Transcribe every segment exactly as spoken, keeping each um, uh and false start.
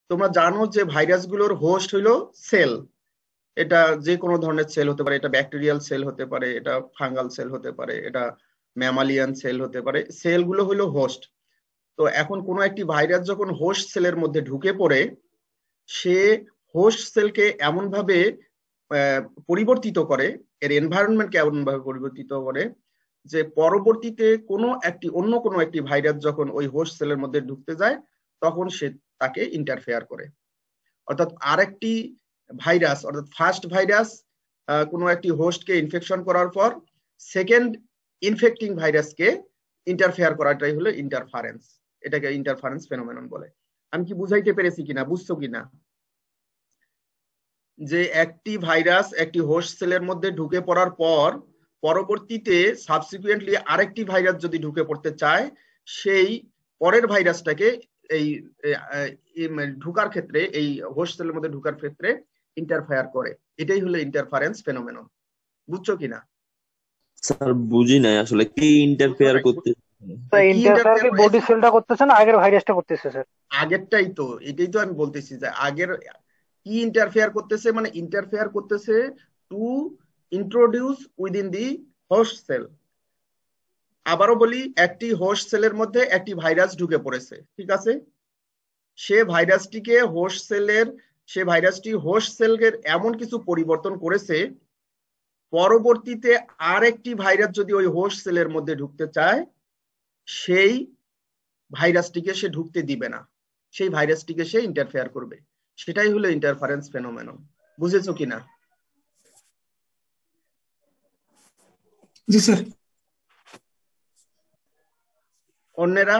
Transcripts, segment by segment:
তোমরা জানো যে ভাইরাসগুলোর হোস্ট হইলো সেল। এটা যে কোনো ধরনের সেল হতে পারে, এটা ব্যাকটেরিয়াল সেল হতে পারে, এটা ফাঙ্গাল সেল হতে পারে, এটা ম্যামালিয়ান সেল হতে পারে। সেলগুলো হলো হোস্ট। তো এখন কোনো একটি ভাইরাস যখন হোস্ট সেলের মধ্যে ঢুকে পড়ে, সে হোস্ট সেলকে এমন ভাবে পরিবর্তিত করে, এর এনভায়রনমেন্টকে এমন ভাবে পরিবর্তিত করে যে পরবর্তীতে কোনো একটি অন্য কোনো একটি ভাইরাস যখন ওই হোস্ট সেলের মধ্যে ঢুকতে যায় তখন সে তাকে ইন্টারফেয়ার করে। অর্থাৎ আরেকটি ভাইরাস, অর্থাৎ ফার্স্ট ভাইরাস কোনো একটি হোস্টকে ইনফেকশন করার পর সেকেন্ড ইনফেক্টিং ভাইরাসকে ইন্টারফেয়ার করাটাই হলো ইন্টারফারেন্স। এটাকে ইন্টারফারেন্স ফেনোমেনন বলে। আমি কি বুঝাইতে পেরেছি কিনা, বুঝছো কিনা? যে একটি ভাইরাস একটি হোস্ট সেলের মধ্যে ঢুকে পড়ার পর পরবর্তীতে সাবসিকুয়েন্টলি আরেকটি ভাইরাস যদি ঢুকে পড়তে চায়, সেই পরের ভাইরাসটাকে এই ঢুকার ক্ষেত্রে, এই হোস্ট সেলের মধ্যে ঢুকার ক্ষেত্রে ইন্টারফেয়ার করে। এটাই হলো ইন্টারফারেন্স ফেনোমেনন। বুঝছো কিনা? স্যার বুঝি নাই আসলে কি ইন্টারফেয়ার করতে। ইন্টারফেয়ার কি বডি সেলটা করতেছে না আগের ভাইরাসটা করতেছে স্যার? আগেরটাই তো, এটাই তো আমি বলতেছি যে আগের কি ইন্টারফেয়ার করতেছে, মানে ইন্টারফেয়ার করতেছে to introduce within the host cell. আবারও বলি, একটি হোস্ট সেলের মধ্যে একটি ভাইরাস ঢুকে পড়েছে, ঠিক আছে? সে ভাইরাসটিকে হোস্ট সেলের সে ভাইরাসটি হোস্ট সেলের এমন কিছু পরিবর্তন করেছে, পরবর্তীতে আর একটি ভাইরাস যদি ওই হোস্ট সেলের মধ্যে ঢুকতে চায়, সেই ভাইরাসটিকে সে ঢুকতে দিবে না, সেই ভাইরাসটিকে সে ইন্টারফেয়ার করবে। সেটাই হলো ইন্টারফারেন্স ফেনোমেনন। বুঝেছো কিনা? জি স্যার। অন্যরা?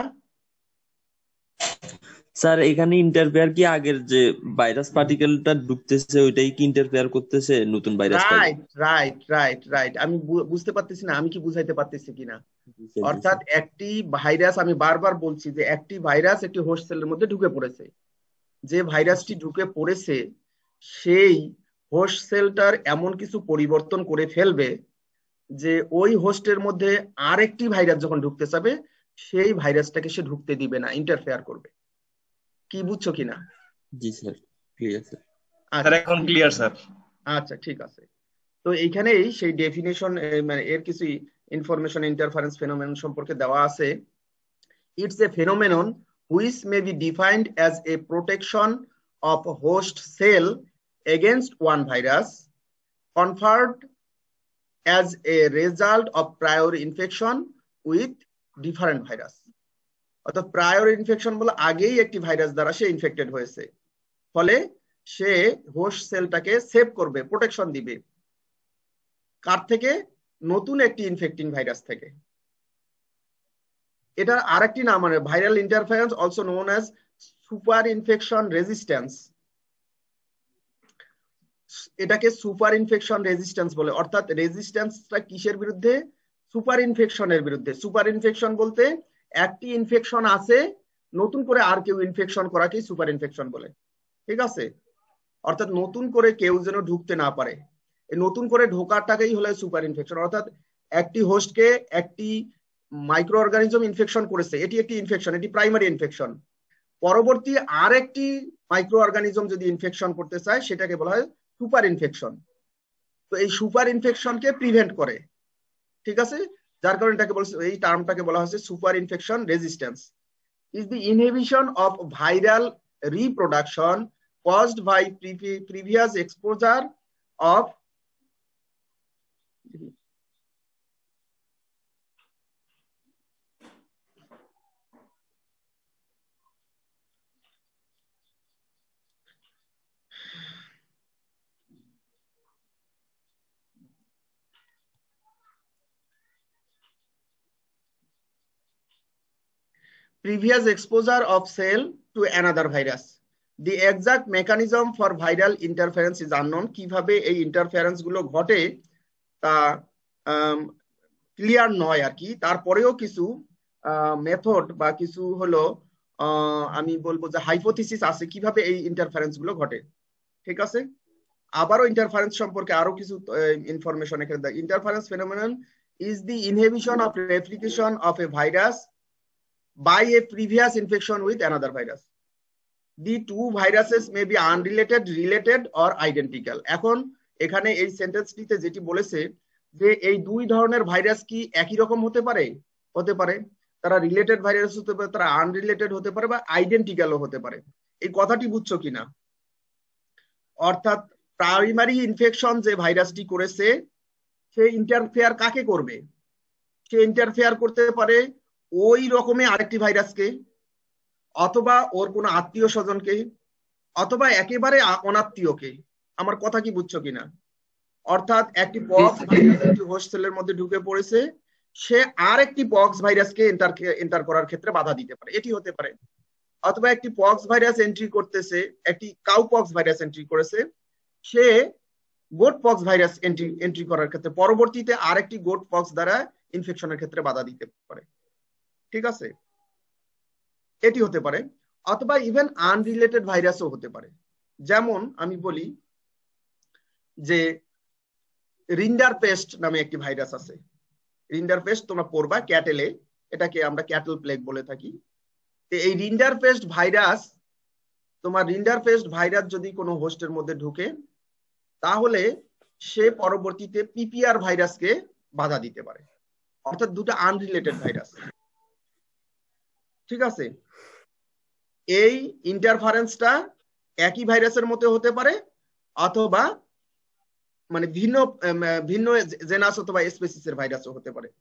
স্যার এখানে ইন্টারফেয়ার কি আগের যে ভাইরাস পার্টিকেলটা ঢুকতেছে ওইটাই কি ইন্টারফেয়ার করতেছে নতুন virus? Right right right right আমি বুঝতে পারতেছি না আমি কি বুঝাইতে পারতেছি কিনা। অর্থাৎ একটি ভাইরাস, আমি বারবার বলছি যে একটি ভাইরাস একটি হোস্ট সেলের মধ্যে ঢুকে পড়েছে। যে ভাইরাসটি ঢুকে পড়েছে সেই হোস্ট সেলটার এমন কিছু পরিবর্তন করে ফেলবে যে ওই হোস্টের মধ্যে আরেকটি ভাইরাস যখন ঢুকতে যাবে সেই ভাইরাসটাকে সে ঢুকতে দিবে না, ইন্টারফেয়ার করবে। কি বুঝছো কিনা? জি স্যার, ক্লিয়ার স্যার। স্যার এখন ক্লিয়ার স্যার। আচ্ছা ঠিক আছে। তো এইখানেই সেই ডেফিনেশন, মানে এর কিছু ইনফরমেশন ইন্টারফারেন্স ফেনোমেনন সম্পর্কে দেওয়া আছে। It's a phenomenon which may be defined as a protection of host cell against one virus conferred as a result of prior infection with different virus. অর্থাৎ প্রায়র ইনফেকশন বলে আগেই একটি virus দ্বারা সে infected হয়েছে, ফলে সে হোস্ট সেলটাকে সেভ করবে, প্রোটেকশন দিবে। কার থেকে? নতুন একটি ইনফেক্টিং ভাইরাস থেকে। এটা আরেকটি নাম, মানে viral interference also known as super infection resistance. এটাকে সুপার ইনফেকশন রেজিস্ট্যান্স বলে। অর্থাৎ রেজিস্ট্যান্সটা কিসের বিরুদ্ধে? সুপার ইনফেকশনের বিরুদ্ধে। সুপার ইনফেকশন বলতে একটি ইনফেকশন আছে, নতুন করে আর কেউ ইনফেকশন করাকেই সুপার ইনফেকশন বলে, ঠিক আছে? অর্থাৎ নতুন করে কেউ যেন ঢুকতে না পারে, এই নতুন করে ঢোকাটাকেই হলো সুপার ইনফেকশন। অর্থাৎ একটি হোস্টকে একটি মাইক্রো অর্গানিজম ইনফেকশন করেছে, এটি একটি ইনফেকশন, এটি প্রাইমারি ইনফেকশন। পরবর্তী আর একটি মাইক্রো অর্গানিজম যদি ইনফেকশন করতে চায় সেটাকে বলা হয় সুপার ইনফেকশন। তো এই সুপার ইনফেকশনকে প্রিভেন্ট করে, ঠিক আছে? যার কারণে এটাকে বলছে, এই টার্মটাকে বলা হচ্ছে super infection resistance. Is the inhibition of viral reproduction caused by pre- previous exposure of previous exposure of cell to another virus. The exact mechanism for viral interference is unknown. কিভাবে এই ইন্টারফারেন্স গুলো ঘটে তা clear নয় আর কি। তারপরেও কিছু method বা কিছু হলো আমি বলবো যে হাইপোথিসিস আছে কিভাবে এই ইন্টারফারেন্স গুলো ঘটে, ঠিক আছে? আবারও ইন্টারফারেন্স সম্পর্কে আরো কিছু ইনফরমেশন এখানে দেয়। Interference phenomenon is the inhibition of replication of a virus by a previous infection with another virus. The two viruses may be unrelated, related or identical. এখন এখানে এই সেন্টেন্সটিতে যেটি বলেছে যে এই দুই ধরনের ভাইরাস কি একই রকম হতে পারে, হতে পারে। তারা রিলেটেড ভাইরাস হতে পারে, তারা আনরিলেটেড হতে পারে, বা আইডেন্টিক্যালও হতে পারে। এই কথাটি বুঝছো কিনা? অর্থাৎ প্রাইমারি ইনফেকশন যে ভাইরাসটি করেছে সে ইন্টারফেয়ার কাকে করবে? সে ইন্টারফেয়ার করতে পারে ওই রকমের আরেকটি ভাইরাসকে, অথবা ওর কোনো আত্মীয় স্বজনকে, অথবা একেবারে অনাত্মীয়কে। আমার কথা কি বুঝছো কিনা? অর্থাৎ একটি পক্স ভাইরাস হোস্ট সেলের মধ্যে ঢুকে পড়েছে, সে আর একটি পক্স ভাইরাসকে এন্টার এন্টার করার ক্ষেত্রে বাধা দিতে পারে, এটি হতে পারে। অথবা একটি পক্স ভাইরাস এন্ট্রি করতেছে, একটি কাউ পক্স ভাইরাস এন্ট্রি করেছে, সে goat pox virus entry entry করার ক্ষেত্রে পরবর্তীতে আরেকটি গোট পক্স দ্বারা ইনফেকশনের ক্ষেত্রে বাধা দিতে পারে। ঠিক আছে, এটি হতে পারে। অথবা ইভেন আনরিলেটেড ভাইরাসও হতে পারে। যেমন আমি বলি যে রিন্ডার পেস্ট নামে একটি ভাইরাস আছে। রিন্ডার পেস্ট তোমরা পড়বা ক্যাটেলে, এটাকে আমরা ক্যাটেল প্লেগ বলে থাকি। এই রিন্ডার পেস্ট ভাইরাস, তোমার রিন্ডার পেস্ট ভাইরাস যদি কোনো হোস্টের মধ্যে ঢুকে তাহলে সে পরবর্তীতে পিপিআর ভাইরাসকে বাধা দিতে পারে। অর্থাৎ দুটো আনরিলেটেড ভাইরাস। ঠিক আছে, এই ইন্টারফারেন্সটা একই ভাইরাসের মধ্যে হতে পারে, অথবা মানে ভিন্ন ভিন্ন জেনাস অথবা স্পেসিসের ভাইরাসও হতে পারে।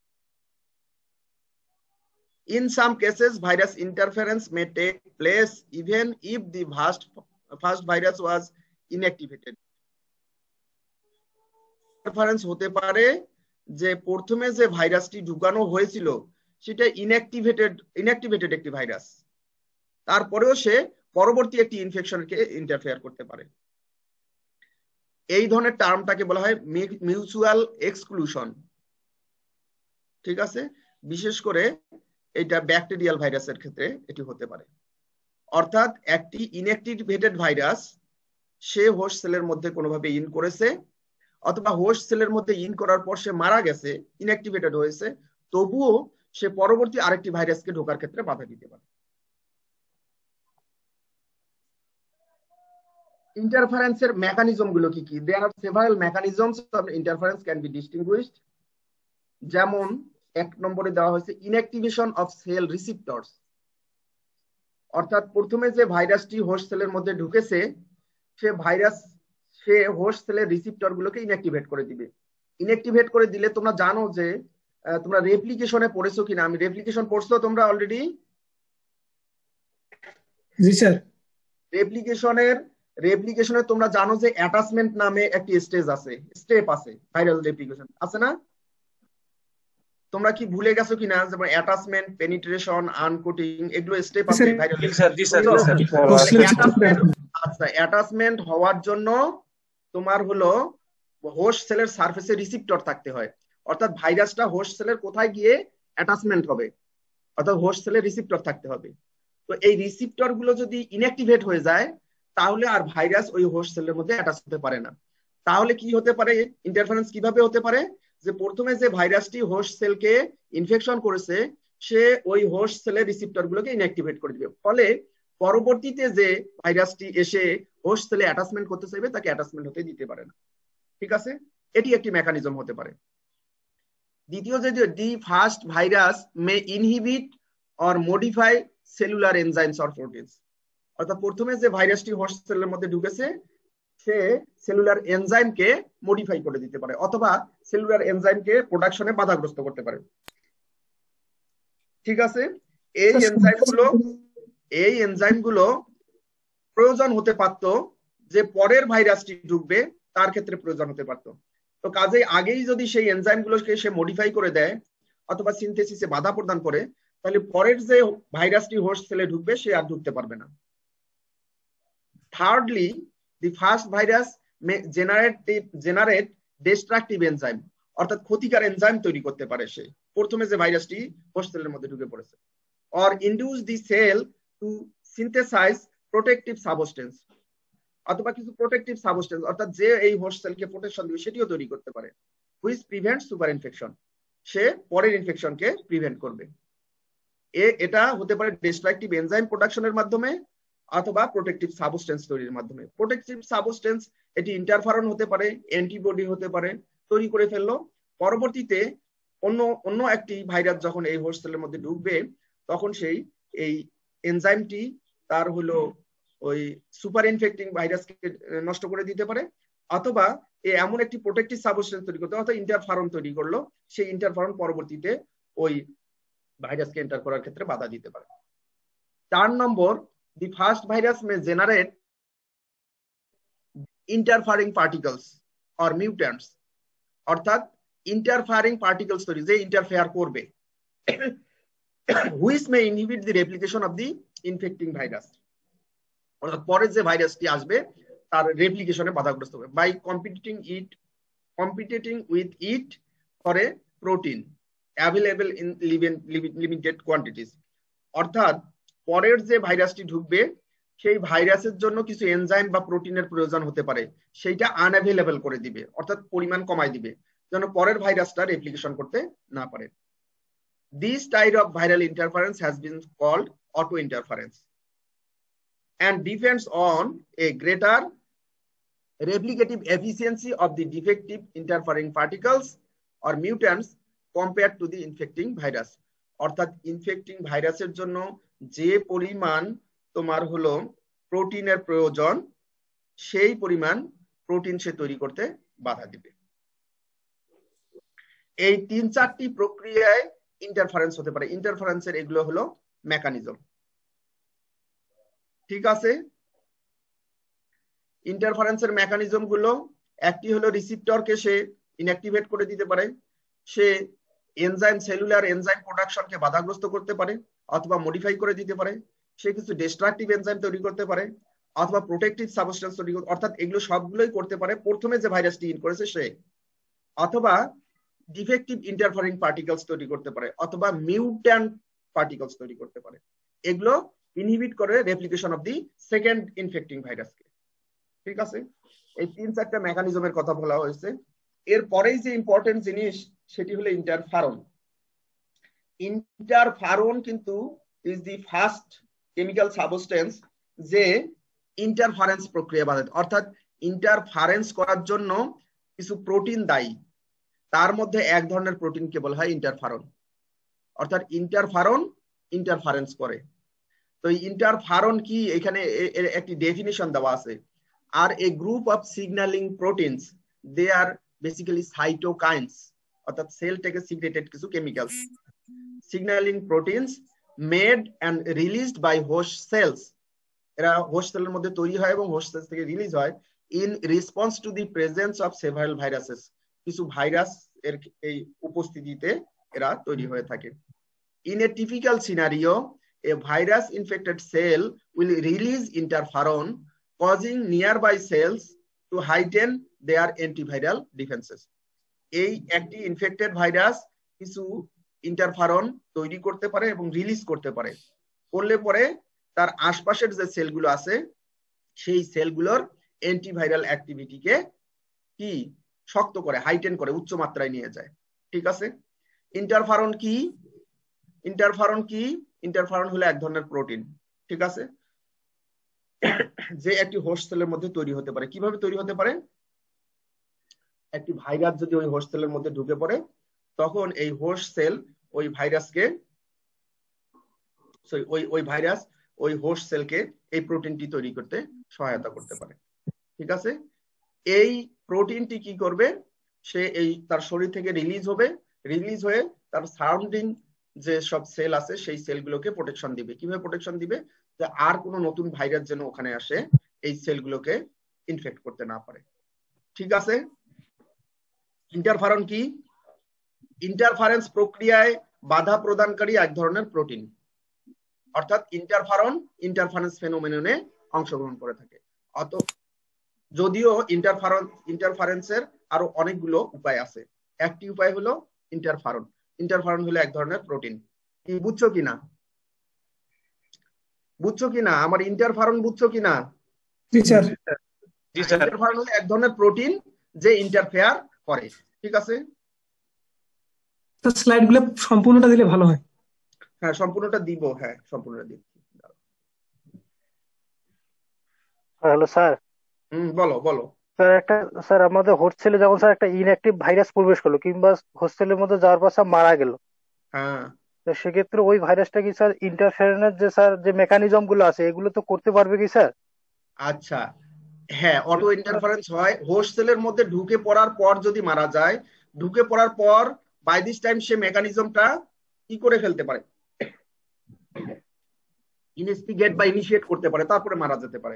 In some cases, virus interference may take place even if the first, first virus was inactivated. Interference হতে পারে যে প্রথমে যে ভাইরাসটি ঢুকানো হয়েছিল সেটা ইনঅ্যাক্টিভেটেড ইনঅ্যাক্টিভেটেড একটি ভাইরাস, তারপরেও সে পরবর্তী একটি ইনফেকশনকে ইন্টারফেয়ার করতে পারে। এই ধরনের টার্মটাকে বলা হয় মিউচুয়াল এক্সক্লুশন। ঠিক আছে, বিশেষ করে এটা ব্যাকটেরিয়াল ভাইরাসের ক্ষেত্রে এটি হতে পারে। অর্থাৎ একটি ইনঅ্যাক্টিভেটেড ভাইরাস সে হোস্ট সেলের মধ্যে কোনোভাবে ইন করেছে, অথবা হোস্ট সেলের মধ্যে ইন করার পর সে মারা গেছে, ইনঅ্যাক্টিভেটেড হয়েছে, তবুও সে পরবর্তী আরেকটি ভাইরাসকে ঢোকার ক্ষেত্রে বাধা দিতে পারে। ইন্টারফারেন্সের মেকানিজম গুলো কি কি? There are several mechanisms of interference can be distinguished. যেমন এক নম্বরে দেওয়া হয়েছে ইনঅ্যাক্টিভেশন অফ সেল রিসিপ্টরস। অর্থাৎ প্রথমে যে ভাইরাসটি হোস্ট সেলের মধ্যে ঢুকেছে সে ভাইরাস সে হোস্ট সেলের রিসিপ্টর গুলোকে ইনঅ্যাক্টিভেট করে দিবে। ইনঅ্যাক্টিভেট করে দিলে তোমরা জানো যে তোমরা রেপ্লিকেশনে পড়েছো কিনা, আমি রেপ্লিকেশন পড়ছো তোমরা অলরেডি? জি স্যার। রেপ্লিকেশনের রেপ্লিকেশনে তোমরা জানো যে অ্যাটাচমেন্ট নামে একটি স্টেজ আছে, স্টেপ আছে ভাইরাল রেপ্লিকেশন, আছে না? তোমরা কি ভুলে গেছো কিনা? যেমন অ্যাটাচমেন্ট, পেনিট্রেশন, আনকোটিং, এগুলো স্টেপ আছে ভাইরাল। আচ্ছা, অ্যাটাচমেন্ট হওয়ার জন্য তোমার হলো হোস্ট সেলের সারফেসে রিসিপ্টর থাকতে হয়। অর্থাৎ ভাইরাসটা হোস্ট সেলের কোথায় গিয়ে অ্যাটাচমেন্ট হবে, অর্থাৎ হোস্ট সেলের রিসিপ্টর থাকতে হবে। তো এই রিসিপ্টর গুলো যদি ইনঅ্যাক্টিভেট হয়ে যায় তাহলে আর ভাইরাস ওই হোস্ট সেলের মধ্যে অ্যাটাচ হতে পারে না। তাহলে কি হতে পারে? ইন্টারফারেন্স কিভাবে হতে পারে? যে প্রথমে যে ভাইরাসটি হোস্ট সেলকে ইনফেকশন করেছে সে ওই হোস্ট সেলের রিসিপ্টর গুলোকে ইনঅ্যাক্টিভেট করে দিবে, ফলে পরবর্তীতে যে ভাইরাসটি এসে হোস্ট সেলে অ্যাটাচমেন্ট করতে চাইবে তাকে অ্যাটাচমেন্ট হতে দিতে পারে না। ঠিক আছে, এটি একটি মেকানিজম হতে পারে। দ্বিতীয় যে the first virus may inhibit or modify cellular enzymes or proteins. অর্থাৎ প্রথমে যে ভাইরাসটি হোস্ট সেলের মধ্যে ঢুকেছে সে সেলুলার এনজাইমকে মডিফাই করে দিতে পারে, অথবা সেলুলার এনজাইমকে প্রোডাকশনে বাধাগ্রস্ত করতে পারে। ঠিক আছে, এই এনজাইমগুলো এই এনজাইমগুলো প্রয়োজন হতে পারত যে পরের ভাইরাসটি ঢুকবে তার ক্ষেত্রে প্রয়োজন হতে পারত। তো কাজেই আগেই যদি সেই এনজাইমগুলোকে সে মডিফাই করে দেয় অথবা সিনথেসিসে বাধা প্রদান করে, তাহলে পরের যে ভাইরাসটি হোস্ট সেলে ঢুকবে সে আর ঢুকতে পারবে না। Thirdly, the first virus may generate generate destructive enzyme, অর্থাৎ ক্ষতিকর এনজাইম তৈরি করতে পারে সে প্রথমে যে ভাইরাসটি হোস্ট সেলের মধ্যে ঢুকে পড়েছে, or induce the cell to synthesize protective substance, অথবা কিছু প্রোটেক্টিভ সাবস্টেন্স অর্থাৎ যে এই হোস্ট সেলকে প্রোটেকশন দিবে সেটিও তৈরি করতে পারে, which prevents super infection, সে পরের ইনফেকশনকে প্রিভেন্ট করবে। এ এটা হতে পারে ডিস্ট্রাকটিভ এনজাইম প্রোডাকশনের মাধ্যমে, অথবা প্রোটেক্টিভ সাবস্টেন্স তৈরির মাধ্যমে। প্রোটেক্টিভ সাবস্টেন্স এটি ইন্টারফারন হতে পারে, অ্যান্টিবডি হতে পারে, তৈরি করে ফেললো। পরবর্তীতে অন্য অন্য একটি ভাইরাস যখন এই হোস্ট সেলের মধ্যে ঢুকবে তখন সেই এই এনজাইমটি তার হলো ওই সুপার ইনফেক্টিং ভাইরাসকে নষ্ট করে দিতে পারে, অথবা এমন একটি প্রোটেক্টিভ সাবস্টেন্স তৈরি করতে অর্থাৎ ইন্টারফারন তৈরি করলো, সেই ইন্টারফারন পরবর্তীতে ওই ভাইরাসকে এন্টার করার ক্ষেত্রে বাধা দিতে পারে। চার নম্বর, the first virus may generate interfering particles or mutants, অর্থাৎ ইন্টারফারিং পার্টিকলস তৈরি যে ইন্টারফেয়ার করবে, which may inhibit the replication of the infecting virus, অর্থাৎ পরে যে ভাইরাসটি আসবে তার রেপ্লিকেশনে বাধাগ্রস্ত হবে। By competing it competing with it for a protein available in limited quantities, অর্থাৎ পরের যে ভাইরাসটি ঢুকবে সেই ভাইরাসের জন্য কিছু এনজাইম বা প্রোটিনের প্রয়োজন হতে পারে, সেইটা আনঅ্যাভেলেবল করে দিবে, অর্থাৎ পরিমাণ কমাই দিবে যেন পরের ভাইরাসটা রেপ্লিকেশন করতে না পারে। This type of viral interference has been called auto interference and depends on a greater replicative efficiency of the defective interfering particles or mutants compared to the infecting virus, অর্থাৎ ইনফেক্টিং ভাইরাসের জন্য যে পরিমাণ তোমার হলো প্রোটিনের প্রয়োজন সেই পরিমাণ প্রোটিন সে তৈরি করতে বাধা দিবে। এই তিন চারটি প্রক্রিয়ায় ইন্টারফারেন্স হতে পারে। ইন্টারফারেন্সের এগুলো হলো মেকানিজম, ঠিক আছে। ইন্টারফারেন্সের মেকানিজম গুলো একটি হলো রিসিপ্টরকে সে ইনঅ্যাক্টিভেট করে দিতে পারে, সে এনজাইম সেলুলার এনজাইম প্রোডাকশনকে বাধাগ্রস্ত করতে পারে অথবা মডিফাই করে দিতে পারে, সে কিছু ডিস্ট্রাকটিভ এনজাইম তৈরি করতে পারে অথবা প্রোটেক্টিভ সাবস্টেন্স তৈরি করতে, অর্থাৎ এগুলো সবগুলোই করতে পারে প্রথমে যে ভাইরাসটি ইন করেছে সে, অথবা ডিফেক্টিভ ইন্টারফারিং পার্টিকলস তৈরি করতে পারে অথবা মিউট্যান্ট পার্টিকলস তৈরি করতে পারে। এগুলো ইনহিবিট করে replication of the second infecting ভাইরাসকে, ঠিক আছে। এই তিন চারটা মেকানিজমের কথা বলা হয়েছে। এরপরেই যে ইম্পর্টেন্ট জিনিস সেটি হলো ইন্টারফারন। ইন্টারফারন কিন্তু is the first chemical substance যে ইন্টারফারেন্স প্রক্রিয়া বাধা, অর্থাৎ ইন্টারফারেন্স করার জন্য কিছু প্রোটিন দায়ী, তার মধ্যে এক ধরনের প্রোটিনকে বলা হয় ইন্টারফারন, অর্থাৎ ইন্টারফারন ইন্টারফারেন্স করে। তো ইন্টারফারন কি এখানে একটি ডেফিনিশন দেওয়া আছে, are a group of signalling proteins, they are basically cytokines, অর্থাৎ সেল থেকে সিক্রেটেড কিছু chemicals, signalling proteins made and released by host cells, এরা হোস্ট সেলের মধ্যে তৈরি হয় এবং হোস্ট সেল থেকে রিলিজ হয় in response to the presence of several viruses, কিছু ভাইরাস এর এই উপস্থিতিতে এরা তৈরি হয়ে থাকে। In a typical scenario, a virus infected cell will release interferon, causing nearby cells to heighten their antiviral defenses. এই একটি ইনফেক্টেড ভাইরাস কিছু ইন্টারফারন তৈরি করতে পারে এবং রিলিজ করতে পারে, করলে পরে তার আশপাশের যে সেলগুলো আছে সেই সেলগুলোর অ্যান্টিভাইরাল অ্যাক্টিভিটিকে কি শক্ত করে, হাইটেন করে, উচ্চ মাত্রায় নিয়ে যায়, ঠিক আছে। ইন্টারফারন কি? ইন্টারফারন কি? ইন্টারফারন হলো এক ধরনের প্রোটিন, ঠিক আছে, যে একটি হোস্ট সেলের মধ্যে তৈরি হতে পারে। কিভাবে তৈরি হতে পারে? একটি ভাইরাস যদি ওই হোস্ট সেলের মধ্যে ঢুকে পড়ে তখন এই হোস্ট সেল ওই ভাইরাসকে ওই ওই ভাইরাস ওই হোস্ট সেলকে এই প্রোটিনটি তৈরি করতে সহায়তা করতে পারে, ঠিক আছে। এই প্রোটিনটি কি করবে? সে এই তার শরীর থেকে রিলিজ হবে, রিলিজ হয়ে তার সারাউন্ডিং যে সব সেল আছে সেই সেলগুলোকে প্রোটেকশন দিবে। কিভাবে প্রোটেকশন দিবে? যে আর কোনো নতুন ভাইরাস যেন ওখানে আসে এই সেলগুলোকে ইনফেক্ট করতে না পারে, ঠিক আছে। ইন্টারফারন কি? ইন্টারফারেন্স প্রক্রিয়ায় বাধা প্রদানকারী এক ধরনের প্রোটিন, অর্থাৎ ইন্টারফারন ইন্টারফারেন্স ফেনোমেননে অংশগ্রহণ করে থাকে। অত যদিও ইন্টারফারন ইন্টারফারেন্সের আরো অনেকগুলো উপায় আছে, একটি উপায় হলো ইন্টারফারন। ইন্টারফারন হলো এক ধরনের প্রোটিন। কি বুঝছো কিনা? বুঝছো কিনা? আমার ইন্টারফারন বুঝছো কিনা? জি স্যার। ইন্টারফারন হলো এক ধরনের প্রোটিন যে ইন্টারফেয়ার করে, ঠিক আছে। স্যার স্লাইডগুলো সম্পূর্ণটা দিলে ভালো হয়। হ্যাঁ সম্পূর্ণটা দিব, হ্যাঁ সম্পূর্ণটা দিব। Hello sir. হুম, বলো বলো। স্যার একটা স্যার আমাদের হোস্টেলে যেমন স্যার একটা ইনঅ্যাক্টিভ ভাইরাস প্রবেশ করলো কিংবা হোস্টেলের মধ্যে যাওয়ার পর স্যার মারা গেল, হ্যাঁ, তো সেক্ষেত্রে ওই ভাইরাসটা কি স্যার ইন্টারফেরেন্সের যে স্যার যে মেকানিজম গুলো আছে এগুলো তো করতে পারবে কি স্যার? আচ্ছা, হ্যাঁ, অটো ইন্টারফারেন্স হয় হোস্ট সেলের মধ্যে ঢুকে পড়ার পর যদি মারা যায়, ঢুকে পড়ার পর বাই দিস টাইম সে মেকানিজমটা কি করে ফেলতে পারে, ইনভেস্টিগেট বা ইনিশিয়েট করতে পারে, তারপরে মারা যেতে পারে।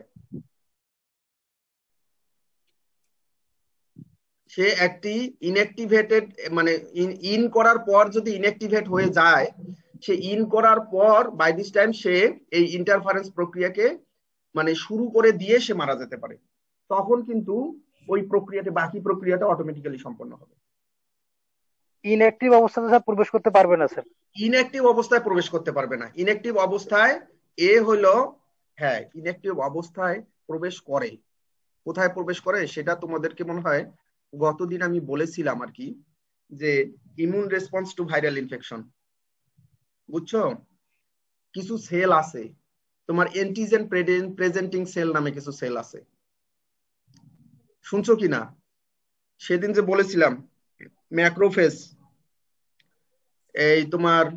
সে একটি ইনঅ্যাক্টিভেটেড মানে ইন করার পর যদি ইনঅ্যাক্টিভেট হয়ে যায়, সে ইন করার পর বাই দিস টাইম সে এই ইন্টারফারেন্স প্রক্রিয়াকে মানে শুরু করে দিয়ে সে মারা যেতে পারে। তখন কিন্তু ওই প্রক্রিয়াতে বাকি প্রক্রিয়াটা অটোমেটিক্যালি সম্পন্ন হবে। ইনঅ্যাক্টিভ অবস্থাতে স্যার প্রবেশ করতে পারবে না স্যার? ইনঅ্যাক্টিভ অবস্থায় প্রবেশ করতে পারবে না। ইনঅ্যাক্টিভ অবস্থায় এ হলো, হ্যাঁ, ইনঅ্যাক্টিভ অবস্থায় প্রবেশ করে। কোথায় প্রবেশ করে সেটা তোমাদেরকে মনে হয় গতদিন আমি বলেছিলাম আর কি, যে immune response to viral infection, বুঝছো? কিছু সেল আছে তোমার, অ্যান্টিজেন প্রেজেন্টিং সেল নামে কিছু সেল আছে, শুনছো কিনা? সেদিন যে বলেছিলাম ম্যাক্রোফেজ, এই তোমার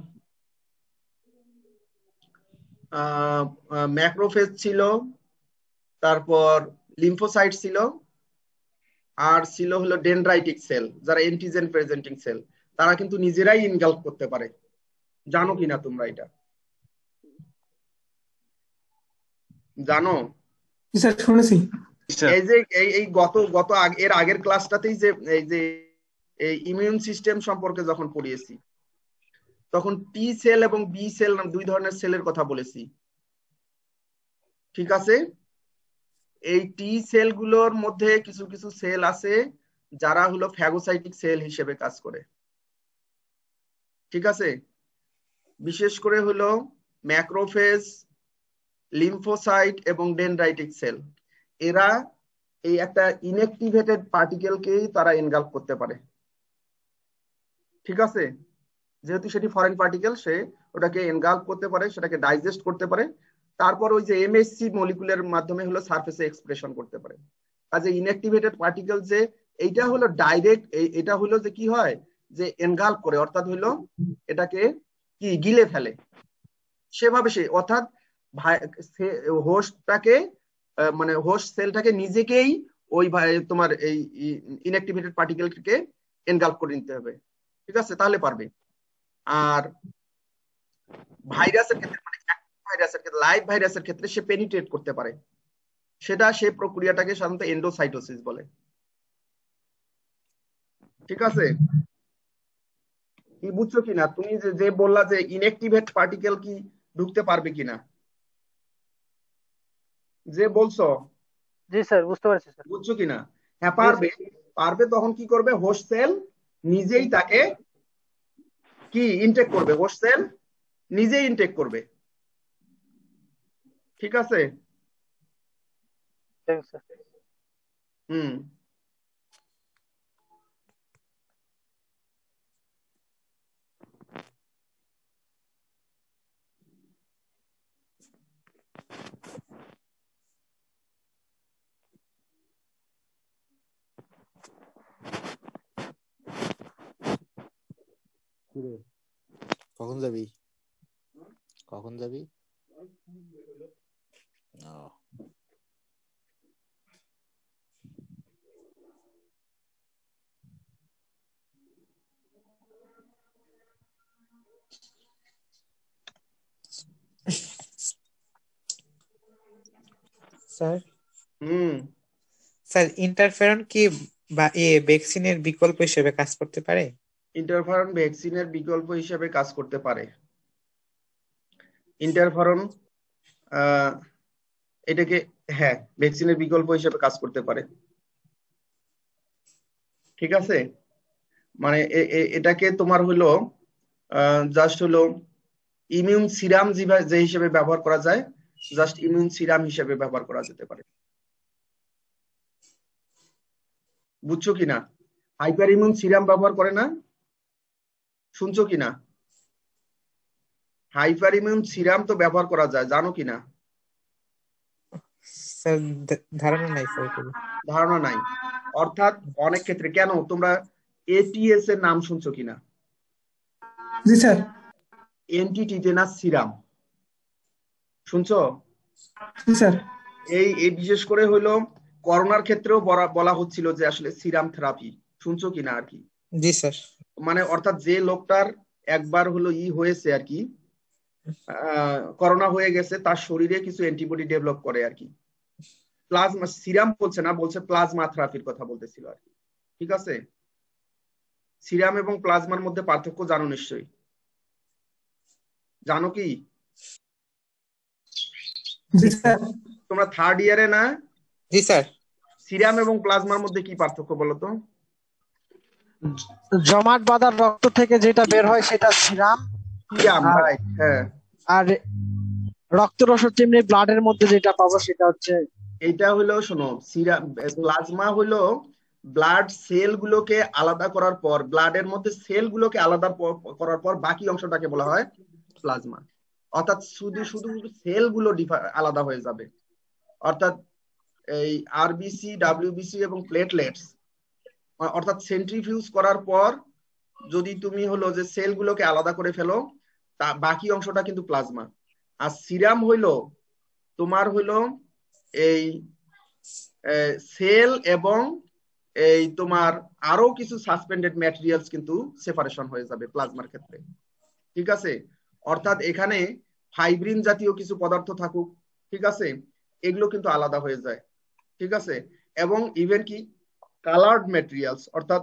ম্যাক্রোফেজ ছিল, তারপর লিম্ফোসাইট ছিল, আর ছিল হলো ডেনড্রাইটিক সেল, যারা অ্যান্টিজেন প্রেজেন্টিং সেল, তারা কিন্তু নিজেরাই ইনগালফ করতে পারে। জানো কিনা তোমরা এটা? জানো? স্যার শুনেছি। এই যে এই এই গত গত আগ- এর আগের ক্লাসটাতেই যে এই যে এই ইমিউন সিস্টেম সম্পর্কে যখন পড়িয়েছি, তখন টি সেল এবং বি সেল নাম দুই ধরনের সেলের কথা বলেছি, ঠিক আছে? এই টি সেল গুলোর মধ্যে কিছু কিছু সেল আছে যারা হলো ফ্যাগোসাইটিক সেল হিসেবে কাজ করে, ঠিক আছে? বিশেষ করে হলো ম্যাক্রোফেজ, লিম্ফোসাইট এবং ডেনড্রাইটিক সেল, এরা এই একটা ইনঅ্যাক্টিভেটেড পার্টিকেলকেই তারা এনগালফ করতে পারে, ঠিক আছে? যেহেতু সেটি ফরেন পার্টিকেল, সে ওটাকে এনগালফ করতে পারে, সেটাকে ডাইজেস্ট করতে পারে, তারপর ওই যে এমএসসি মলিকুলের মাধ্যমে হলো সারফেসে এক্সপ্রেশন করতে পারে। কাজে ইনঅ্যাক্টিভেটেড পার্টিকেল যে এইটা হলো ডাইরেক্ট, এটা হলো যে কি হয়, যে এনগালফ করে, অর্থাৎ হলো এটাকে কি গিলে ফেলে সেভাবে সে, অর্থাৎ হোস্টটাকে মানে হোস্ট সেলটাকে নিজেকেই ওই তোমার এই ইনঅ্যাক্টিভেটেড পার্টিকেলকে এনগালফ করে নিতে হবে, ঠিক আছে? তাহলে পারবে। আর ভাইরাসের ক্ষেত্রে মানে ভাইরাসের ক্ষেত্রে লাইভ ভাইরাসের ক্ষেত্রে সে পেনিট্রেট করতে পারে, সেটা সে প্রক্রিয়াটাকে সাধারণত এন্ডোসাইটোসিস বলে, ঠিক আছে? কি বুঝছো কিনা? তুমি যে যে বললা যে ইনঅ্যাক্টিভেট পার্টিকেল কি ঢুকতে পারবে কিনা, যে বলছো, জি স্যার, বুঝতে পারছি স্যার। বুঝছো কিনা? হ্যাঁ জি পারবে। স্যার। পারবে তখন কি করবে, হোস্ট সেল নিজেই তাকে কি ইনটেক করবে, হোস্ট সেল নিজেই ইনটেক করবে, ঠিক আছে? Thank sir. হুম। কখন যাবি? কখন যাবি? ও, স্যার হুম। স্যার ইন্টারফেরন কি বা এ ভ্যাকসিনের বিকল্প হিসেবে কাজ করতে পারে? ইন্টারফারন ভ্যাকসিনের বিকল্প হিসেবে কাজ করতে পারে। ইন্টারফারন আহ এটাকে, হ্যাঁ, ভ্যাকসিনের বিকল্প হিসেবে কাজ করতে পারে, ঠিক আছে? মানে এটাকে তোমার হলো জাস্ট হলো ইমিউন সিরাম যে হিসেবে ব্যবহার করা যায়, জাস্ট ইমিউন সিরাম হিসেবে ব্যবহার করা যেতে পারে, বুঝছো কিনা? হাইপার ইমিউন সিরাম ব্যবহার করে না, শুনছো কিনা? হাইপার ইমিউন সিরাম তো ব্যবহার করা যায়, জানো কিনা? স্যার ধা- ধারণা নাই স্যার এগুলো। ধারণা নাই, অর্থাৎ অনেক ক্ষেত্রে কেন তোমরা এটিএস এর নাম শুনছো কিনা? জি স্যার। অ্যান্টি টিটেনাস সিরাম শুনছো? জি স্যার। এই এই বিশেষ করে হলো করোনার ক্ষেত্রেও বলা বলা হচ্ছিল যে আসলে সিরাম থেরাপি, শুনছো কিনা আর কি? জি স্যার। মানে অর্থাৎ যে লোকটার একবার হলো ই হয়েছে আর কি, আহ, করোনা হয়ে গেছে, তার শরীরে কিছু অ্যান্টিবডি ডেভেলপ করে আর কি। প্লাজমা সিরাম বলছে না, বলছে প্লাজমা থেরাপির কথা বলতেছিল আর কি। ঠিক আছে, সিরাম এবং প্লাজমার মধ্যে পার্থক্য জানো নিশ্চয়ই, জানো কি? জি স্যার। তোমরা থার্ড ইয়ারে না? জি স্যার। সিরাম এবং প্লাজমার মধ্যে কি পার্থক্য বলো তো? জমাট বাঁধা রক্ত থেকে যেটা বের হয় সেটা সিরাম, সিরাম, আর রাইট, হ্যাঁ। আর রক্ত রসদ যেমনি ব্লাডের মধ্যে যেটা পাবো সেটা হচ্ছে এটা হলো শোনো, সিরাম প্লাজমা হলো ব্লাড সেল গুলোকে আলাদা করার পর, ব্লাডের মধ্যে সেল গুলোকে আলাদা প- করার পর বাকি অংশটাকে বলা হয় প্লাজমা। অর্থাৎ শুধু শুধু সেল গুলো ডিফা- আলাদা হয়ে যাবে, অর্থাৎ এই আরবিসি, ডাব্লিউবিসি এবং প্লেটলেটস, অর্থাৎ সেন্ট্রিফিউজ করার পর যদি তুমি হলো যে সেল গুলোকে আলাদা করে ফেলো, তা বাকি অংশটা কিন্তু প্লাজমা। আর সিরাম হইলো তোমার হইলো এই সেল এবং এই তোমার আরো কিছু সাসপেন্ডেড ম্যাটেরিয়ালস কিন্তু সেপারেশন হয়ে যাবে প্লাজমার ক্ষেত্রে। ঠিক আছে, অর্থাৎ এখানে ফাইব্রিন জাতীয় কিছু পদার্থ থাকুক, ঠিক আছে, এগুলো কিন্তু আলাদা হয়ে যায়। ঠিক আছে, এবং ইভেন কি কালার্ড ম্যাটেরিয়ালস, অর্থাৎ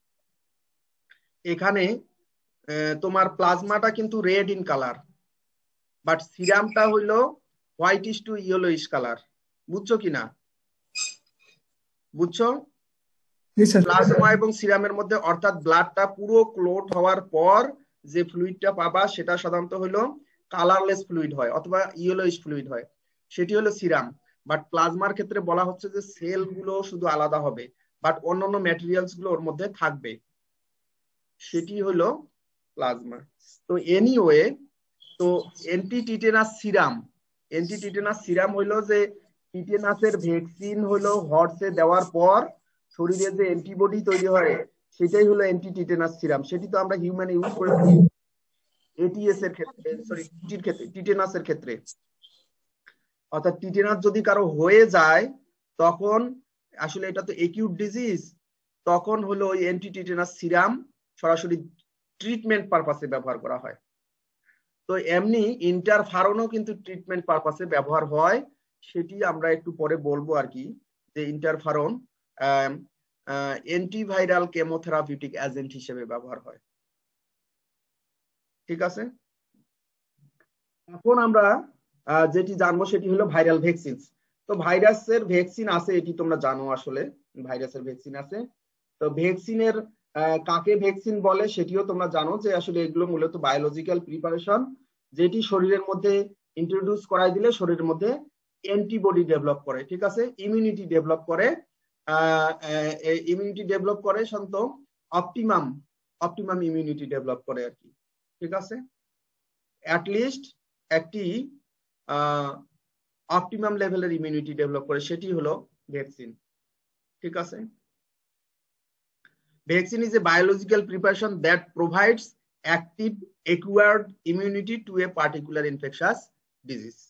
এখানে আহ, তোমার প্লাজমাটা কিন্তু রেড ইন কালার, বাট সিরামটা হইলো হোয়াইটিশ টু ইয়েলোইশ কালার। বুঝছো কিনা? বুঝছো? জি স্যার। প্লাজমা এবং সিরামের মধ্যে, অর্থাৎ ব্লাডটা পুরো ক্লোট হওয়ার পর যে ফ্লুইডটা পাবা সেটা সাধারণত হলো কালারলেস ফ্লুইড হয় অথবা ইয়েলোইশ ফ্লুইড হয়, সেটি হলো সিরাম। বাট প্লাজমার ক্ষেত্রে বলা হচ্ছে যে সেল গুলো শুধু আলাদা হবে, বাট অন্যান্য ম্যাটেরিয়ালস গুলো ওর মধ্যে থাকবে, সেটি হলো প্লাজমা। তো এনিওয়ে, তো anti tetanus serum, anti tetanus serum হইলো যে টিটেনাসের ভ্যাকসিন হলো হর্সে দেওয়ার পর শরীরে যে অ্যান্টিবডি তৈরি হয় সেটাই হলো অ্যান্টি টিটেনাস সিরাম। সেটি তো আমরা হিউম্যানে ইউজ করেছি এটিএস এর ক্ষেত্রে, সরি টিটির ক্ষেত্রে, টিটেনাসের ক্ষেত্রে। অর্থাৎ টিটেনাস যদি কারো হয়ে যায় তখন আসলে এটা তো একিউট ডিজিজ, তখন হলো ওই অ্যান্টি টিটেনাস সিরাম সরাসরি ট্রিটমেন্ট পারপাসে ব্যবহার করা হয়। তো এমনি ইন্টারফারনও কিন্তু ট্রিটমেন্ট পারপাসে ব্যবহার হয়, সেটি আমরা একটু পরে বলবো আর কি, যে ইন্টারফারন অ্যান্টিভাইরাল কেমোথেরাপিউটিক এজেন্ট হিসেবে ব্যবহার হয়। ঠিক আছে, এখন আমরা আহ, যেটি জানবো সেটি হলো ভাইরাল ভ্যাকসিন। তো ভাইরাসের ভ্যাকসিন আছে, এটি তোমরা জানো, আসলে ভাইরাসের ভ্যাকসিন আছে। তো ভ্যাকসিনের কাকে ভ্যাকসিন বলে সেটিও তোমরা জানো, যে আসলে এগুলো মূলত বায়োলজিক্যাল প্রিপারেশন, যেটি শরীরের মধ্যে ইন্ট্রোডিউস করাই দিলে শরীরের মধ্যে অ্যান্টিবডি ডেভেলপ করে, ঠিক আছে, ইমিউনিটি ডেভেলপ করে। ইমিউনিটি ডেভেলপ করে শান্ত অপটিমাম অপটিমাম ইমিউনিটি ডেভেলপ করে আর কি। ঠিক আছে, অ্যাটলিস্ট একটি অপটিমাম লেভেলের ইমিউনিটি ডেভেলপ করে, সেটি হলো ভ্যাকসিন। ঠিক আছে, vaccine is a biological preparation that provides active acquired immunity to a particular infectious disease.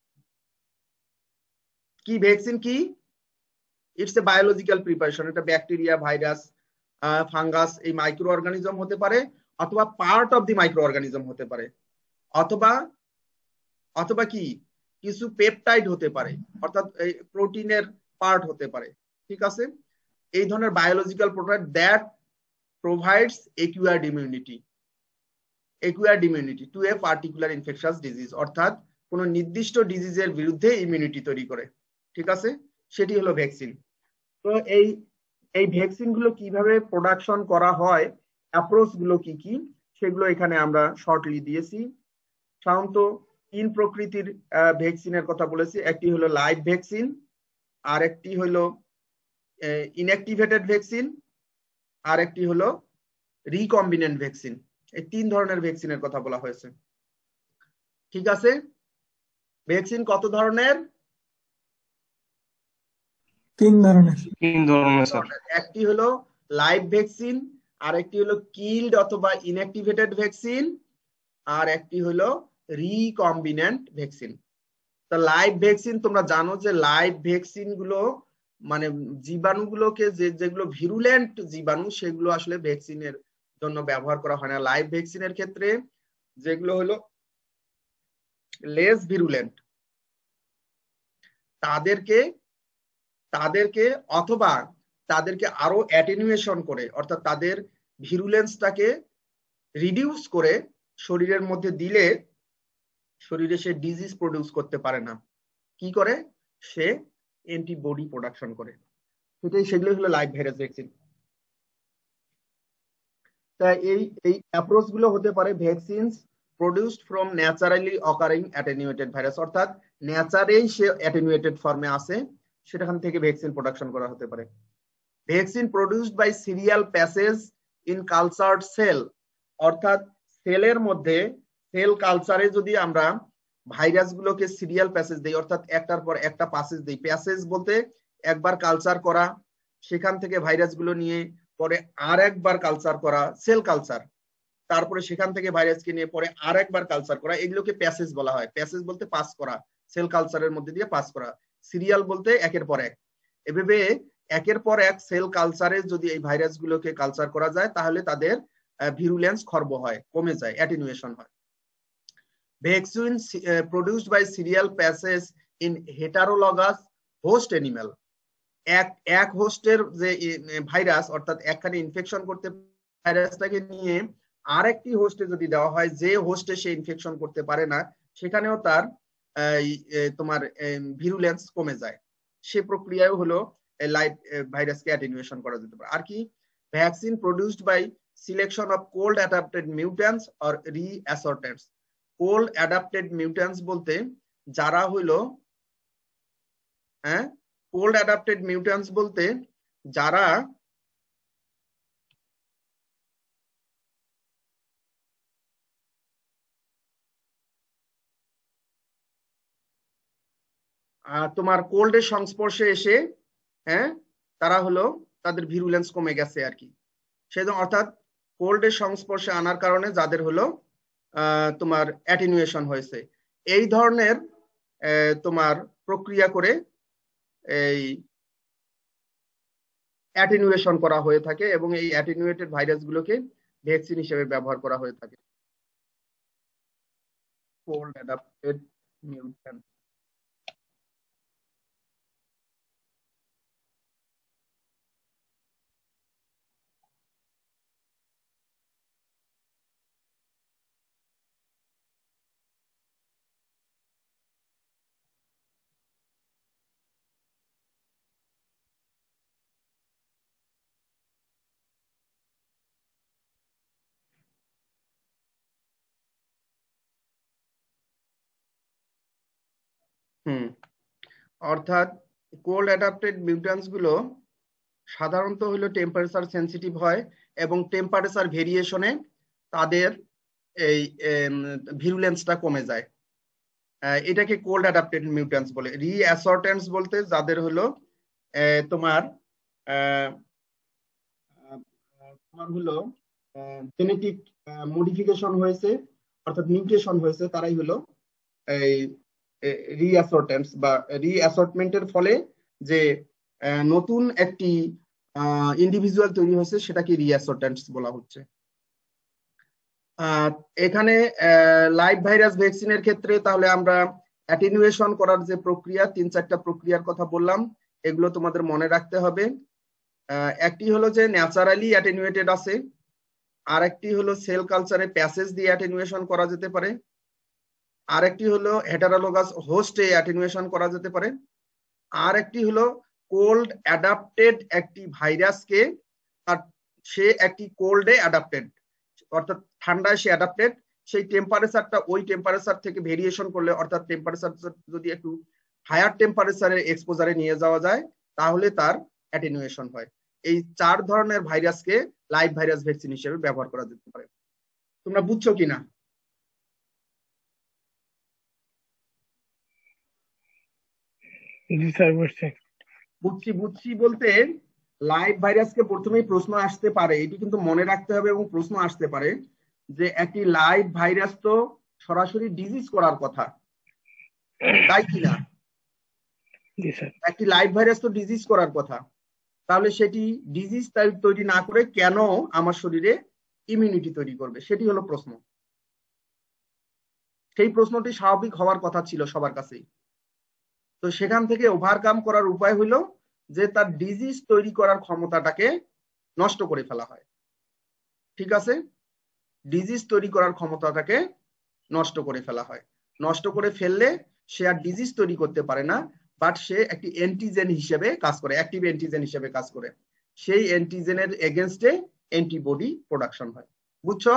কি ভ্যাকসিন কি? It's a biological preparation. এটা ব্যাকটেরিয়া, ভাইরাস, ফাঙ্গাস, এই মাইক্রো অর্গানিজম হতে পারে, অথবা part of the micro organism হতে পারে, অথবা অথবা কি কিছু পেপটাইড হতে পারে, অর্থাৎ এই প্রোটিনের পার্ট হতে পারে। ঠিক আছে, এই ধরনের biological product that provides acquired immunity acquired immunity to a particular infectious disease, অর্থাৎ কোন নির্দিষ্ট ডিজিজের বিরুদ্ধে ইমিউনিটি তৈরি করে। ঠিক আছে, সেটি হলো ভ্যাকসিন। তো এই এই ভ্যাকসিন গুলো কিভাবে প্রোডাকশন করা হয়, অ্যাপ্রোচ গুলো কি কি, সেগুলো এখানে আমরা শর্টলি দিয়েছি। সাধারণত তিন প্রকৃতির ভ্যাকসিনের কথা বলেছি, একটি হলো লাইভ ভ্যাকসিন, আর একটি হলো ইনঅ্যাক্টিভেটেড ভ্যাকসিন, আর একটি হলো রিকম্বিনেন্ট ভ্যাকসিন। এই তিন ধরনের ভ্যাকসিনের কথা বলা হয়েছে। ঠিক আছে, ভ্যাকসিন কত ধরনের? তিন ধরনের তিন ধরনের স্যার। ধরনের। একটি হলো লাইভ ভ্যাকসিন, আর একটি হলো কিল্ড অথবা ইনঅ্যাক্টিভেটেড ভ্যাকসিন, আর একটি হলো রিকম্বিন্যান্ট ভ্যাকসিন। তা লাইভ ভ্যাকসিন তোমরা জানো যে লাইভ ভ্যাকসিন গুলো মানে জীবাণুগুলোকে যে যেগুলো ভিরুলেন্ট জীবাণু সেগুলো আসলে ভ্যাকসিনের জন্য ব্যবহার করা হয় না। লাইভ ভ্যাকসিনের ক্ষেত্রে যেগুলো হলো লেস ভিরুলেন্ট তাদেরকে তাদেরকে অথবা তাদেরকে আরো অ্যাটেনুয়েশন করে, অর্থাৎ তাদের ভিরুলেন্সটাকে রিডিউস করে শরীরের মধ্যে দিলে শরীরে সে ডিজিজ প্রডিউস করতে পারে না। কি করে? সে অ্যান্টিবডি প্রোডাকশন করে। সেটাই সেগুলো হলো লাইভ ভাইরাস ভ্যাকসিন। তাই এই এই অ্যাপ্রোচ গুলো হতে পারে vaccines produced from naturally occurring attenuated virus, অর্থাৎ ন্যাচারেই সে অ্যাটেনুয়েটেড ফর্মে আছে, সেখান থেকে ভ্যাকসিন প্রোডাকশন করা হতে পারে। Vaccine produced by serial passage in cultured cell, অর্থাৎ সেলের মধ্যে সেল কালচারে যদি আমরা ভাইরাস গুলোকে সিরিয়াল প্যাসেজ দেই, অর্থাৎ একটার পর একটা প্যাসেজ দেই। প্যাসেজ বলতে একবার কালচার করা, সেখান থেকে ভাইরাস গুলো নিয়ে পরে আর একবার কালচার করা, সেল কালচার, তারপরে সেখান থেকে ভাইরাসকে নিয়ে পরে আর একবার কালচার করা, এগুলোকে প্যাসেজ বলা হয়। প্যাসেজ বলতে পাস করা, সেল কালচারের মধ্যে দিয়ে পাস করা। সিরিয়াল বলতে একের পর এক। এভাবে একের পর এক সেল কালচারে যদি এই ভাইরাস গুলোকে কালচার করা যায় তাহলে তাদের ভিরুলেন্স খর্ব হয়, কমে যায়, অ্যাটেনুয়েশন হয়। Vaccine produced by serial passage in heterologous host animal, এক এক হোস্টের যে ভাইরাস, অর্থাৎ একখানে ইনফেকশন করতে ভাইরাসটাকে নিয়ে আরেকটি হোস্টে যদি দেওয়া হয়, যে হোস্টে সে ইনফেকশন করতে পারে না, সেখানেও তার তোমার ভিরুলেন্স কমে যায়। সে প্রক্রিয়াও হলো লাইভ ভাইরাসকে অ্যাটেনুয়েশন করা যেতে পারে। আর কি? Vaccine produced by selection of cold adapted mutants or reassortants. Cold adapted mutants বলতে যারা হইলো হ্যাঁ কোল্ড অ্যাডাপ্টেড মিউট্যান্টস বলতে যারা তোমার কোল্ডের সংস্পর্শে এসে হ্যাঁ তারা হলো তাদের ভিরুলেন্স কমে গেছে আর কি। সেজন্য অর্থাৎ কোল্ডের সংস্পর্শে আনার কারণে যাদের হলো তোমার অ্যাটেনুয়েশন হয়েছে, এই ধরনের তোমার প্রক্রিয়া করে এই অ্যাটেনুয়েশন করা হয়ে থাকে এবং এই অ্যাটেনুয়েটেড ভাইরাস গুলোকে ভ্যাকসিন হিসেবে ব্যবহার করা হয়ে থাকে। Cold adapted mutant. হুম অর্থাৎ কোল্ড অ্যাডাপ্টেড মিউট্যান্টস গুলো সাধারণত হলো টেম্পারেচার সেনসিটিভ হয় এবং টেম্পারেচার ভেরিয়েশনে তাদের এই ভিরুলেন্সটা কমে যায়। এটাকে কোল্ড অ্যাডাপ্টেড মিউট্যান্টস বলে। রিঅ্যাসর্টেন্টস বলতে যাদের হলো তোমার তোমার হলো জেনেটিক মডিফিকেশন হয়েছে, অর্থাৎ মিউটেশন হয়েছে, তারাই হলো এই রিঅ্যাসর্টেন্টস বা রিঅ্যাসর্টমেন্টের ফলে যে নতুন একটি ইন্ডিভিজুয়াল তৈরি হয়েছে সেটাকে রিঅ্যাসর্টেন্টস বলা হচ্ছে। এখানে লাইভ ভাইরাস ভ্যাকসিনের ক্ষেত্রে তাহলে আমরা অ্যাটেনুয়েশন করার যে প্রক্রিয়া, তিন চারটা প্রক্রিয়ার কথা বললাম, এগুলো তোমাদের মনে রাখতে হবে। একটি হলো যে ন্যাচারালি অ্যাটেনুয়েটেড আছে, আর একটি হলো সেল কালচারে প্যাসেজ দিয়ে অ্যাটেনুয়েশন করা যেতে পারে, আর একটি হলো হেটারোলগাস হোস্টে অ্যাটেনুয়েশন করা যেতে পারে, আর একটি হলো কোল্ড অ্যাডাপ্টেড একটি ভাইরাসকে সে একটি কোল্ডে অ্যাডাপ্টেড, অর্থাৎ ঠান্ডায় সে অ্যাডাপ্টেড, সেই টেম্পারেচারটা ওই টেম্পারেচার থেকে ভেরিয়েশন করলে, অর্থাৎ টেম্পারেচার যদি একটু হায়ার টেম্পারেচারের এক্সপোজারে নিয়ে যাওয়া যায় তাহলে তার অ্যাটেনুয়েশন হয়। এই চার ধরনের ভাইরাসকে লাইভ ভাইরাস ভ্যাকসিন হিসেবে ব্যবহার করা যেতে পারে। তোমরা বুঝছো কিনা? জি স্যার বুঝছি। বুঝছি বুঝছি বলতে লাইভ ভাইরাসকে প্রথমেই প্রশ্ন আসতে পারে, এটি কিন্তু মনে রাখতে হবে, এবং প্রশ্ন আসতে পারে যে একটি লাইভ ভাইরাস তো সরাসরি ডিজিজ করার কথা, তাই কিনা? জি স্যার। একটি লাইভ ভাইরাস তো ডিজিজ করার কথা, তাহলে সেটি ডিজিজ তৈরি না করে কেন আমার শরীরে ইমিউনিটি তৈরি করবে, সেটি হলো প্রশ্ন। সেই প্রশ্নটি স্বাভাবিক হওয়ার কথা ছিল সবার কাছেই। তো সেখান থেকে ওভারকাম করার উপায় হলো যে তার ডিজিজ তৈরি করার ক্ষমতাটাকে নষ্ট করে ফেলা হয়। ঠিক আছে, ডিজিজ তৈরি করার ক্ষমতাটাকে নষ্ট করে ফেলা হয়। নষ্ট করে ফেললে সে আর ডিজিজ তৈরি করতে পারে না, বাট সে একটি অ্যান্টিজেন হিসেবে কাজ করে, অ্যাক্টিভ অ্যান্টিজেন হিসেবে কাজ করে। সেই অ্যান্টিজেনের এগেনস্টে অ্যান্টিবডি প্রোডাকশন হয়। বুঝছো?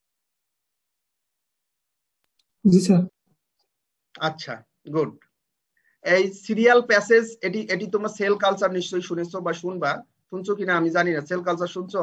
জি স্যার। আচ্ছা, গুড। এই সিরিয়াল প্যাসেজ, এটি এটি তোমরা সেল কালচার নিশ্চয়ই শুনেছো বা শুনবা, শুনছো কিনা আমি জানি না। সেল কালচার শুনছো?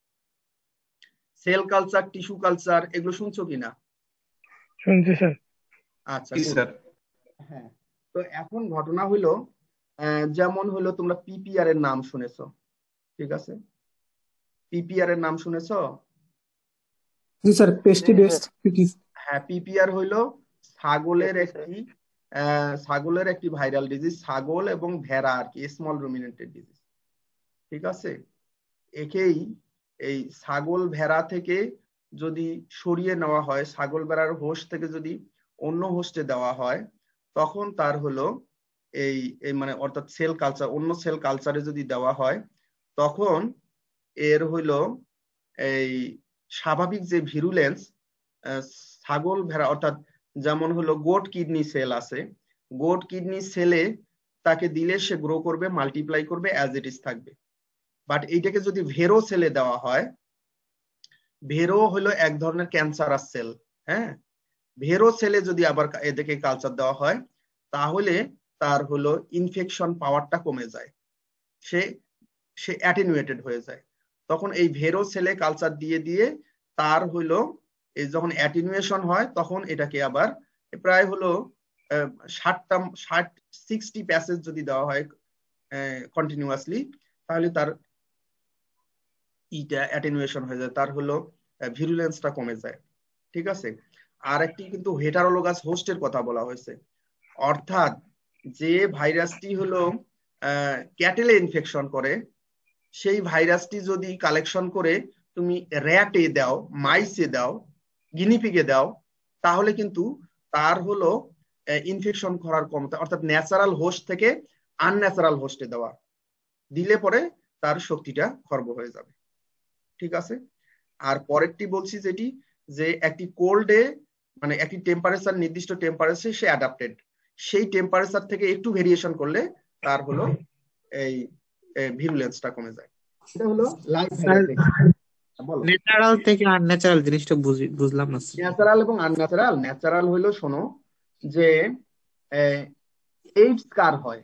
সেল কালচার, টিস্যু কালচার, এগুলো শুনছো কিনা? শুনছি স্যার। আচ্ছা, জি good. স্যার। হ্যাঁ, তো এখন ঘটনা হইলো আহ, যেমন হইলো তোমরা পিপিআর এর নাম শুনেছো, ঠিক আছে? পিপিআর এর নাম শুনেছো? জি স্যার, জি পেস্টিডেটস স্যার। হ্যাঁ, পিপিআর হইলো ছাগলের একটি আহ, ছাগলের একটি ভাইরাল ডিজিজ, ছাগল এবং ভেড়া আর কি, স্মল রুমিনেন্টেড ডিজিজ। ঠিক আছে, একেই এই ছাগল ভেড়া থেকে যদি সরিয়ে নেওয়া হয়, ছাগল ভেড়ার হোস্ট থেকে যদি অন্য হোস্টে দেওয়া হয়, তখন তার হলো এই এই মানে অর্থাৎ সেল কালচার, অন্য সেল কালচারে যদি দেওয়া হয়, তখন এর হইলো এই স্বাভাবিক যে ভিরুলেন্স, ছাগল ভেড়া অর্থাৎ যেমন হলো গোট কিডনি সেল আছে, গোট কিডনি সেলে তাকে দিলে সে গ্রো করবে, মাল্টিপ্লাই করবে, অ্যাজ ইট ইজ থাকবে। বাট এইটাকে যদি ভেরো সেলে দেওয়া হয়, ভেরো হলো এক ধরনের ক্যান্সারাস সেল, হ্যাঁ, ভেরো সেলে যদি আবার এদেরকে কালচার দেওয়া হয়, তাহলে তার হলো ইনফেকশন পাওয়ারটা কমে যায়, সে সে অ্যাটেনুয়েটেড হয়ে যায়। তখন এই ভেরো সেলে কালচার দিয়ে দিয়ে তার হলো এই যখন অ্যাটেনুয়েশন হয়, তখন এটাকে আবার প্রায় হলো ষাটটা ষাট সিক্সটি প্যাসেজ যদি দেওয়া হয় কন্টিনিউয়াসলি, তাহলে তার ইটা অ্যাটেনুয়েশন হয়ে যায়, তার হলো ভিরুলেন্সটা কমে যায়। ঠিক আছে, আর একটি কিন্তু হেটারোলোগাস হোস্টের কথা বলা হয়েছে, অর্থাৎ যে ভাইরাসটি হলো ক্যাটেলে ইনফেকশন করে, সেই ভাইরাসটি যদি কালেকশন করে তুমি র্যাটে দাও, মাইসে দাও, গিনিপিগে দাও, তাহলে কিন্তু তার হলো ইনফেকশন করার ক্ষমতা, অর্থাৎ ন্যাচারাল হোস্ট থেকে আনন্যাচারাল হোস্টে দেওয়া, দিলে পরে তার শক্তিটা খর্ব হয়ে যাবে। ঠিক আছে, আর পরেরটি বলছি যেটি, যে একটি কোল্ডে মানে একটি টেম্পারেচার, নির্দিষ্ট টেম্পারেচার সে অ্যাডাপ্টেড, সেই টেম্পারেচার থেকে একটু ভেরিয়েশন করলে তার হলো এই ভিরুলেন্সটা কমে যায়। এটা হলো লাইভ ভাইরাস। বলো, ন্যাচারাল থেকে আনন্যাচারাল জিনিসটা বুঝি- বুঝলাম না স্যার। ন্যাচারাল এবং আনন্যাচারাল। ন্যাচারাল হলো, শোনো, যে এইডস কার হয়?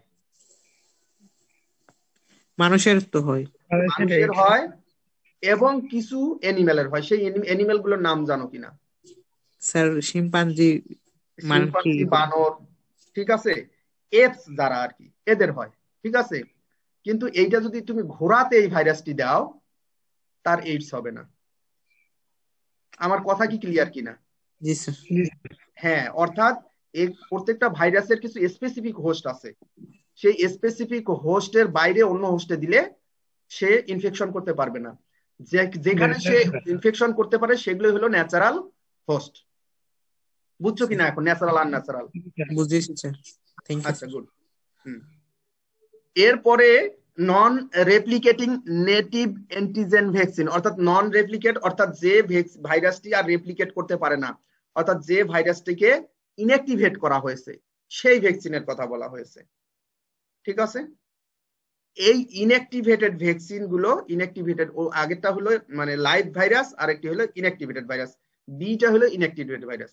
মানুষের তো হয়। মানুষের হয় এবং কিছু অ্যানিমেলের হয়। সেই অ্যানিমেল গুলোর নাম জানো কিনা? স্যার শিম্পাঞ্জি, মানকি, শিম্পাঞ্জি, বানর, ঠিক আছে, এপস যারা আর কি, এদের হয়। ঠিক আছে, কিন্তু এইটা যদি তুমি ঘোড়াতে এই ভাইরাসটি দাও, তার এইডস হবে না। আমার কথা কি ক্লিয়ার কিনা? জি স্যার। হ্যাঁ, অর্থাৎ এই প্রত্যেকটা ভাইরাসের কিছু স্পেসিফিক হোস্ট আছে, সেই স্পেসিফিক হোস্টের বাইরে অন্য হোস্টে দিলে সে ইনফেকশন করতে পারবে না। যে- যেখানে সে ইনফেকশন করতে পারে সেগুলো হলো ন্যাচারাল হোস্ট। বুঝছো কিনা এখন, ন্যাচারাল আর ন্যাচারাল? বুঝেছি স্যার, থ্যাংক ইউ। আচ্ছা, গুড। হুম, এরপরে non replicating native antigen vaccine, অর্থাৎ নন রেপ্লিকেট, অর্থাৎ যে ভাইরাসটি আর রেপ্লিকেট করতে পারে না, অর্থাৎ যে ভাইরাসটিকে ইনঅ্যাক্টিভেট করা হয়েছে, সেই ভ্যাকসিনের কথা বলা হয়েছে। ঠিক আছে, এই ইনঅ্যাক্টিভেটেড ভ্যাকসিন গুলো, ইনঅ্যাক্টিভেটেড, ও আগেরটা হলো মানে লাইভ ভাইরাস, আর একটি হলো ইনঅ্যাক্টিভেটেড ভাইরাস, বিটা হলো ইনঅ্যাক্টিভেটেড ভাইরাস।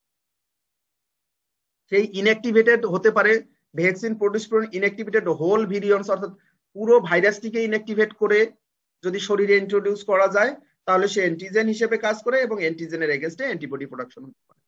সেই ইনঅ্যাক্টিভেটেড হতে পারে ভ্যাকসিন প্রডিউস করে ইনঅ্যাক্টিভেটেড হোল ভিরিয়ন্টস, অর্থাৎ পুরো ভাইরাসটিকে ইনঅ্যাক্টিভেট করে যদি শরীরে ইন্ট্রোডিউস করা যায়, তাহলে সে অ্যান্টিজেন হিসেবে কাজ করে এবং অ্যান্টিজেনের এগেইনস্টে অ্যান্টিবডি প্রোডাকশন হতে পারে।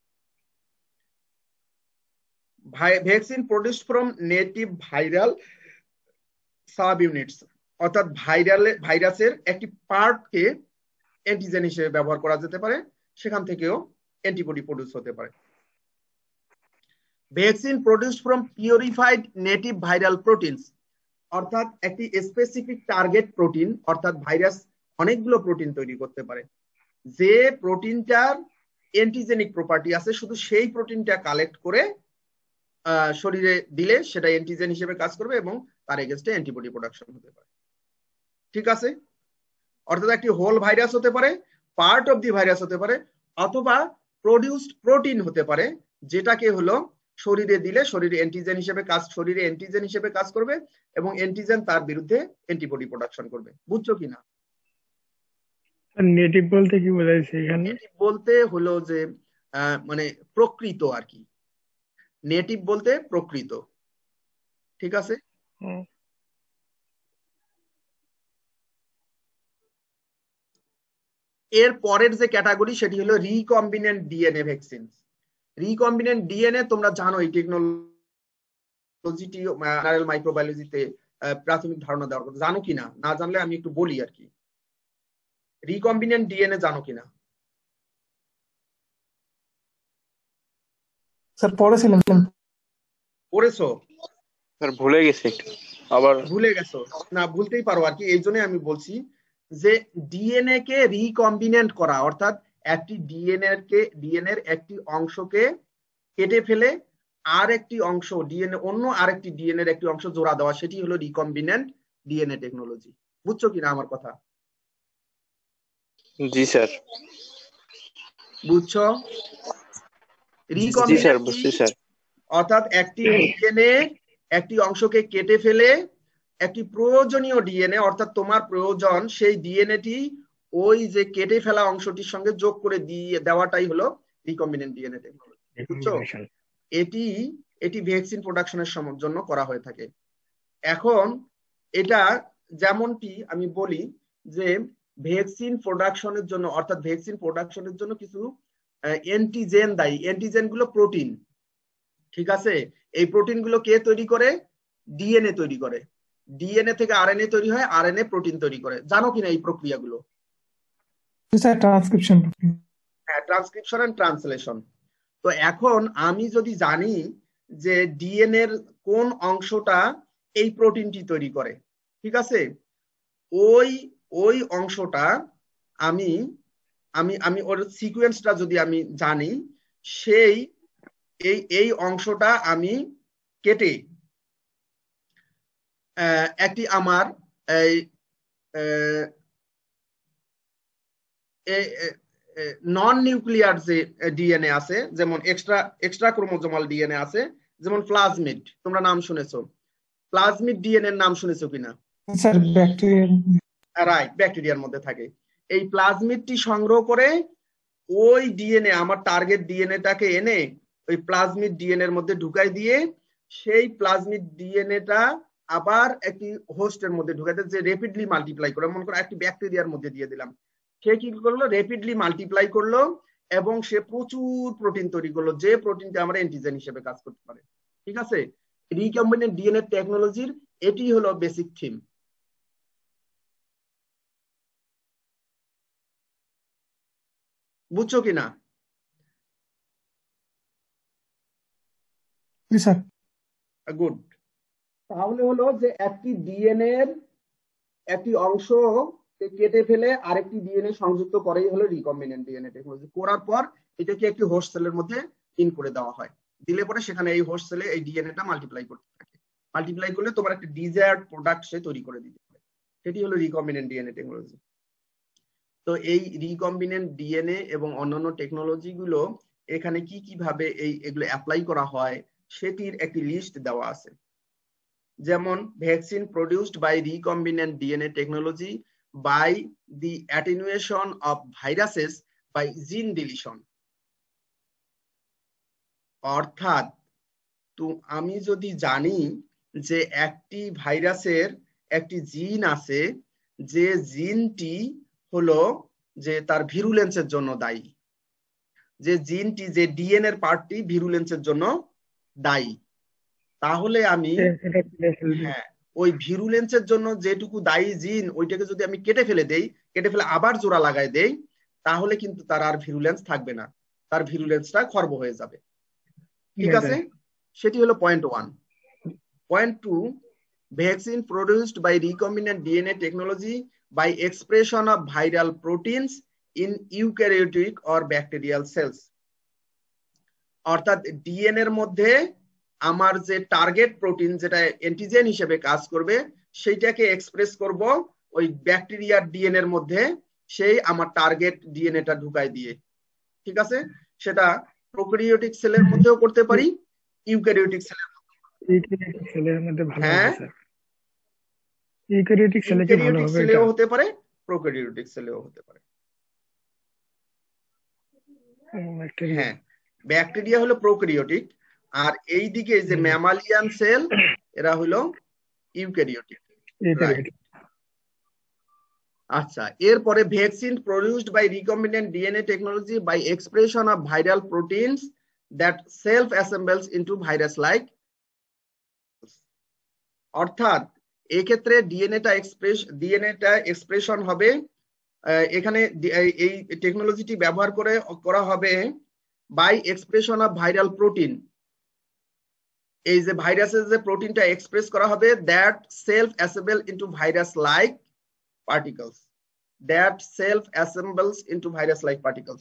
Vaccine produced from native viral sub units, অর্থাৎ ভাইরালে ভাইরাসের একটি পার্টকে অ্যান্টিজেন হিসেবে ব্যবহার করা যেতে পারে, সেখান থেকেও অ্যান্টিবডি প্রডিউস হতে পারে। Vaccine produced from purified native viral proteins, অর্থাৎ একটি স্পেসিফিক টার্গেট প্রোটিন, অর্থাৎ ভাইরাস অনেকগুলো প্রোটিন তৈরি করতে পারে, যে প্রোটিনটার অ্যান্টিজেনিক প্রপার্টি আছে শুধু সেই প্রোটিনটা কালেক্ট করে শরীরে দিলে সেটা অ্যান্টিজেন হিসেবে কাজ করবে এবং তার এগেইনস্টে অ্যান্টিবডি প্রোডাকশন হতে পারে। ঠিক আছে, অর্থাৎ একটি হোল ভাইরাস হতে পারে, পার্ট অফ দি ভাইরাস হতে পারে, অথবা প্রডিউসড প্রোটিন হতে পারে, যেটাকে হলো শরীরে দিলে শরীরে অ্যান্টিজেন হিসেবে কাজ শরীরে অ্যান্টিজেন হিসেবে কাজ করবে এবং অ্যান্টিজেন তার বিরুদ্ধে অ্যান্টিবডি প্রোডাকশন করবে। বুঝছো কিনা? নেটিভ বলতে কি বোঝাইছে এখানে? নেটিভ বলতে হলো যে মানে প্রকৃত আর কি, নেটিভ বলতে প্রকৃত। ঠিক আছে, এর পরের যে ক্যাটাগরি সেটি হলো recombinant DNA vaccine. Recombinant DNA তোমরা জানো, এই টেকনোলজিটি মাইক্রোবায়োলজিতে প্রাথমিক ধারণা দেওয়ার কথা, জানো কিনা? না জানলে আমি একটু বলি আর কি, রিকম্বিনেন্ট ডিএনএ জানো কিনা? স্যার পড়েছিলাম। পড়েছো? স্যার ভুলে গেছি একটু, আবার ভুলে গেছো? না, ভুলতেই পারো আর কি, এই জন্য আমি বলছি যে ডিএনএ কে রিকম্বিনেন্ট করা, অর্থাৎ একটি ডিএনএ কে ডিএনএ এর একটি অংশকে কেটে ফেলে আর একটি অংশ ডিএনএ অন্য আরেকটি ডিএনএ এর একটি অংশ জোড়া দেওয়া, সেটি হলো রিকম্বিনেন্ট ডিএনএ টেকনোলজি। বুঝছো কিনা আমার কথা? জি স্যার। বুঝছো? জি স্যার, বুঝছি স্যার। অর্থাৎ একটি ডিএনএ একটি অংশকে কেটে ফেলে একটি প্রয়োজনীয় ডিএনএ, অর্থাৎ তোমার প্রয়োজন সেই ডিএনএটি ওই যে কেটে ফেলা অংশটির সঙ্গে যোগ করে দিয়ে দেওয়াটাই হলো রিকম্বিনেন্ট ডিএনএ টেকনোলজি। বুঝছো? এটি এটি ভ্যাকসিন প্রোডাকশনের জন্য করা হয়ে থাকে। এখন এটা যেমনটি আমি বলি যে ভ্যাকসিন প্রোডাকশনের জন্য, অর্থাৎ ভ্যাকসিন প্রোডাকশনের জন্য কিছু অ্যান্টিজেন দায়ী। অ্যান্টিজেন গুলো প্রোটিন। ঠিক আছে, এই প্রোটিন গুলো কে তৈরি করে? ডিএনএ তৈরি করে। ডিএনএ থেকে আরএনএ তৈরি হয়, আরএনএ প্রোটিন তৈরি করে। জানো কিনা এই প্রক্রিয়াগুলো? ট্রান্সক্রিপশন। হ্যাঁ, ট্রান্সক্রিপশন এন্ড ট্রান্সলেশন। তো এখন আমি যদি জানি যে ডিএনএ এর কোন অংশটা এই প্রোটিনটি তৈরি করে, ঠিক আছে, ওই ওই অংশটা আমি আমি আমি ওর সিকোয়েন্সটা যদি আমি জানি, সেই এই এই অংশটা আমি কেটে একটি আমার এই নন নিউক্লিয়ার যে ডিএনএ আছে, যেমন এক্সট্রা এক্সট্রা ক্রোমোজোমাল ডিএনএ আছে, যেমন প্লাজমিড, তোমরা নাম শুনেছো? প্লাজমিড ডিএনএ এর নাম শুনেছো কিনা? Sir bacteria. রাইট, ব্যাকটেরিয়ার মধ্যে থাকে। এই প্লাজমিডটি সংগ্রহ করে ওই ডিএনএ, আমার টার্গেট ডিএনএটাকে এনে ওই প্লাজমিড ডিএনএ এর মধ্যে ঢুকাই দিয়ে সেই প্লাজমিড ডিএনএটা আবার একটি হোস্টের মধ্যে ঢুকাই দিয়ে যে র্যাপিডলি মাল্টিপ্লাই করে, মনে করো একটি ব্যাকটেরিয়ার মধ্যে দিয়ে দিলাম, সে কি করলো? র্যাপিডলি মাল্টিপ্লাই করলো এবং সে প্রচুর প্রোটিন তৈরি করলো, যে প্রোটিনটা আমরা অ্যান্টিজেন হিসেবে কাজ করতে পারে। ঠিক আছে, রিকম্বিনেন্ট ডিএনএ টেকনোলজির এটি হলো বেসিক থিম। বুঝছো কিনা? Sir good. তাহলে হলো যে একটি ডিএনএ এর একটি অংশ কেটে ফেলে আরেকটি ডিএনএ সংযুক্ত করেই হলো রিকম্বিনেন্ট ডিএনএ টেকনোলজি। করার পর এটাকে একটি হোস্ট সেলের মধ্যে ইন করে দেওয়া হয়, দিলে পরে সেখানে এই হোস্ট সেলে এই ডিএনএটা মাল্টিপ্লাই করতে থাকে। মাল্টিপ্লাই করলে তোমার একটা ডিজায়ার্ড প্রোডাক্ট সে তৈরি করে দিতে পারে, সেটি হলো রিকম্বিনেন্ট ডিএনএ টেকনোলজি। তো এই রিকম্বিনেন্ট ডিএনএ এবং অন্যান্য টেকনোলজি গুলো এখানে কি কিভাবে এই এগুলো অ্যাপ্লাই করা হয় সেটির একটি লিস্ট দেওয়া আছে। যেমন vaccine produced by recombinant DNA technology by the attenuation of viruses by gene deletion। অর্থাৎ তো আমি যদি জানি যে একটি ভাইরাসের একটি জিন আছে, যে জিনটি হলো যে তার ভিরুলেন্সের জন্য দায়ী, যে জিনটি যে ডিএনএ এর পার্টটি ভিরুলেন্সের জন্য দায়ী, তাহলে আমি হ্যাঁ ওই ভিরুলেন্সের জন্য যেটুকু দায়ী জিন ওইটাকে যদি আমি কেটে ফেলে দেই, কেটে ফেলে আবার জোড়া লাগাই দেই, তাহলে কিন্তু তার আর ভিরুলেন্স থাকবে না, তার ভিরুলেন্সটা খর্ব হয়ে যাবে। ঠিক আছে, সেটি হলো point one. Point two, vaccine produced by recombinant DNA technology by expression of viral proteins in eukaryotic or bacterial cells. অর্থাৎ ডিএনএ এর মধ্যে আমার যে টার্গেট প্রোটিন যেটা অ্যান্টিজেন হিসেবে কাজ করবে সেইটাকে এক্সপ্রেস করব ওই ব্যাকটেরিয়ার ডিএনএ এর মধ্যে, সেই আমার টার্গেট ডিএনএটা ঢুকাই দিয়ে। ঠিক আছে, সেটা প্রোক্যারিওটিক সেলের মধ্যেও করতে পারি, ইউক্যারিওটিক সেলের ইউক্যারিওটিক সেলের মধ্যে ভালো হ্যাঁ হবে স্যার। ইউক্যারিওটিক সেলে কি ভালো ইউক্যারিওটিক হবে সেলেও এটা? হতে পারে, প্রোক্যারিওটিক সেলেও হতে পারে। ব্যাকটেরিয়া। হ্যাঁ, ব্যাকটেরিয়া হলো প্রোক্যারিওটিক, আর এই দিকে যে ম্যামালিয়ান সেল এরা হলো ইউক্যারিওটিক। ইউক্যারিওটিক। আচ্ছা, এরপরে vaccine produced by recombinant DNA technology by expression of viral proteins that self assembles into virus like. অর্থাৎ এক্ষেত্রে ডিএনএটা এক্সপ্রেস ডিএনএটা এক্সপ্রেশন হবে, এখানে এই টেকনোলজিটি ব্যবহার করে করা হবে by expression of viral protein. এই যে ভাইরাসের যে প্রোটিনটা এক্সপ্রেস করা হবে, that self assemble into virus like particles, that self assembles into virus like particles.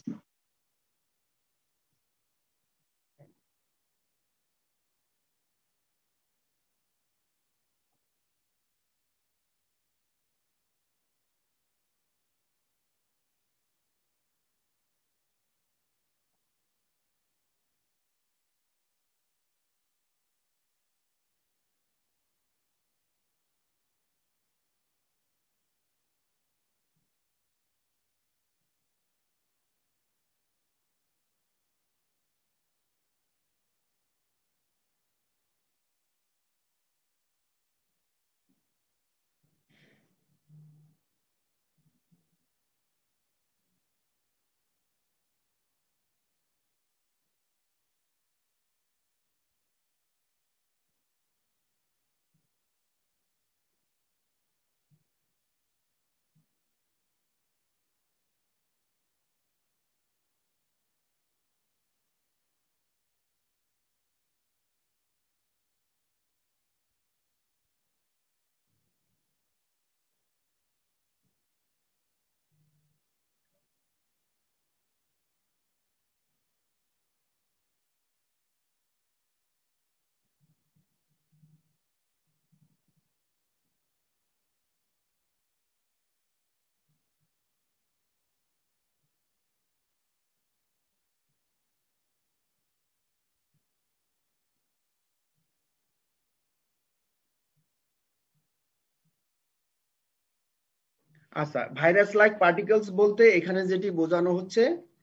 আচ্ছা, ভাইরাস লাইক পার্টিকেলস বলতে এখানে যেটি বোঝানো হচ্ছে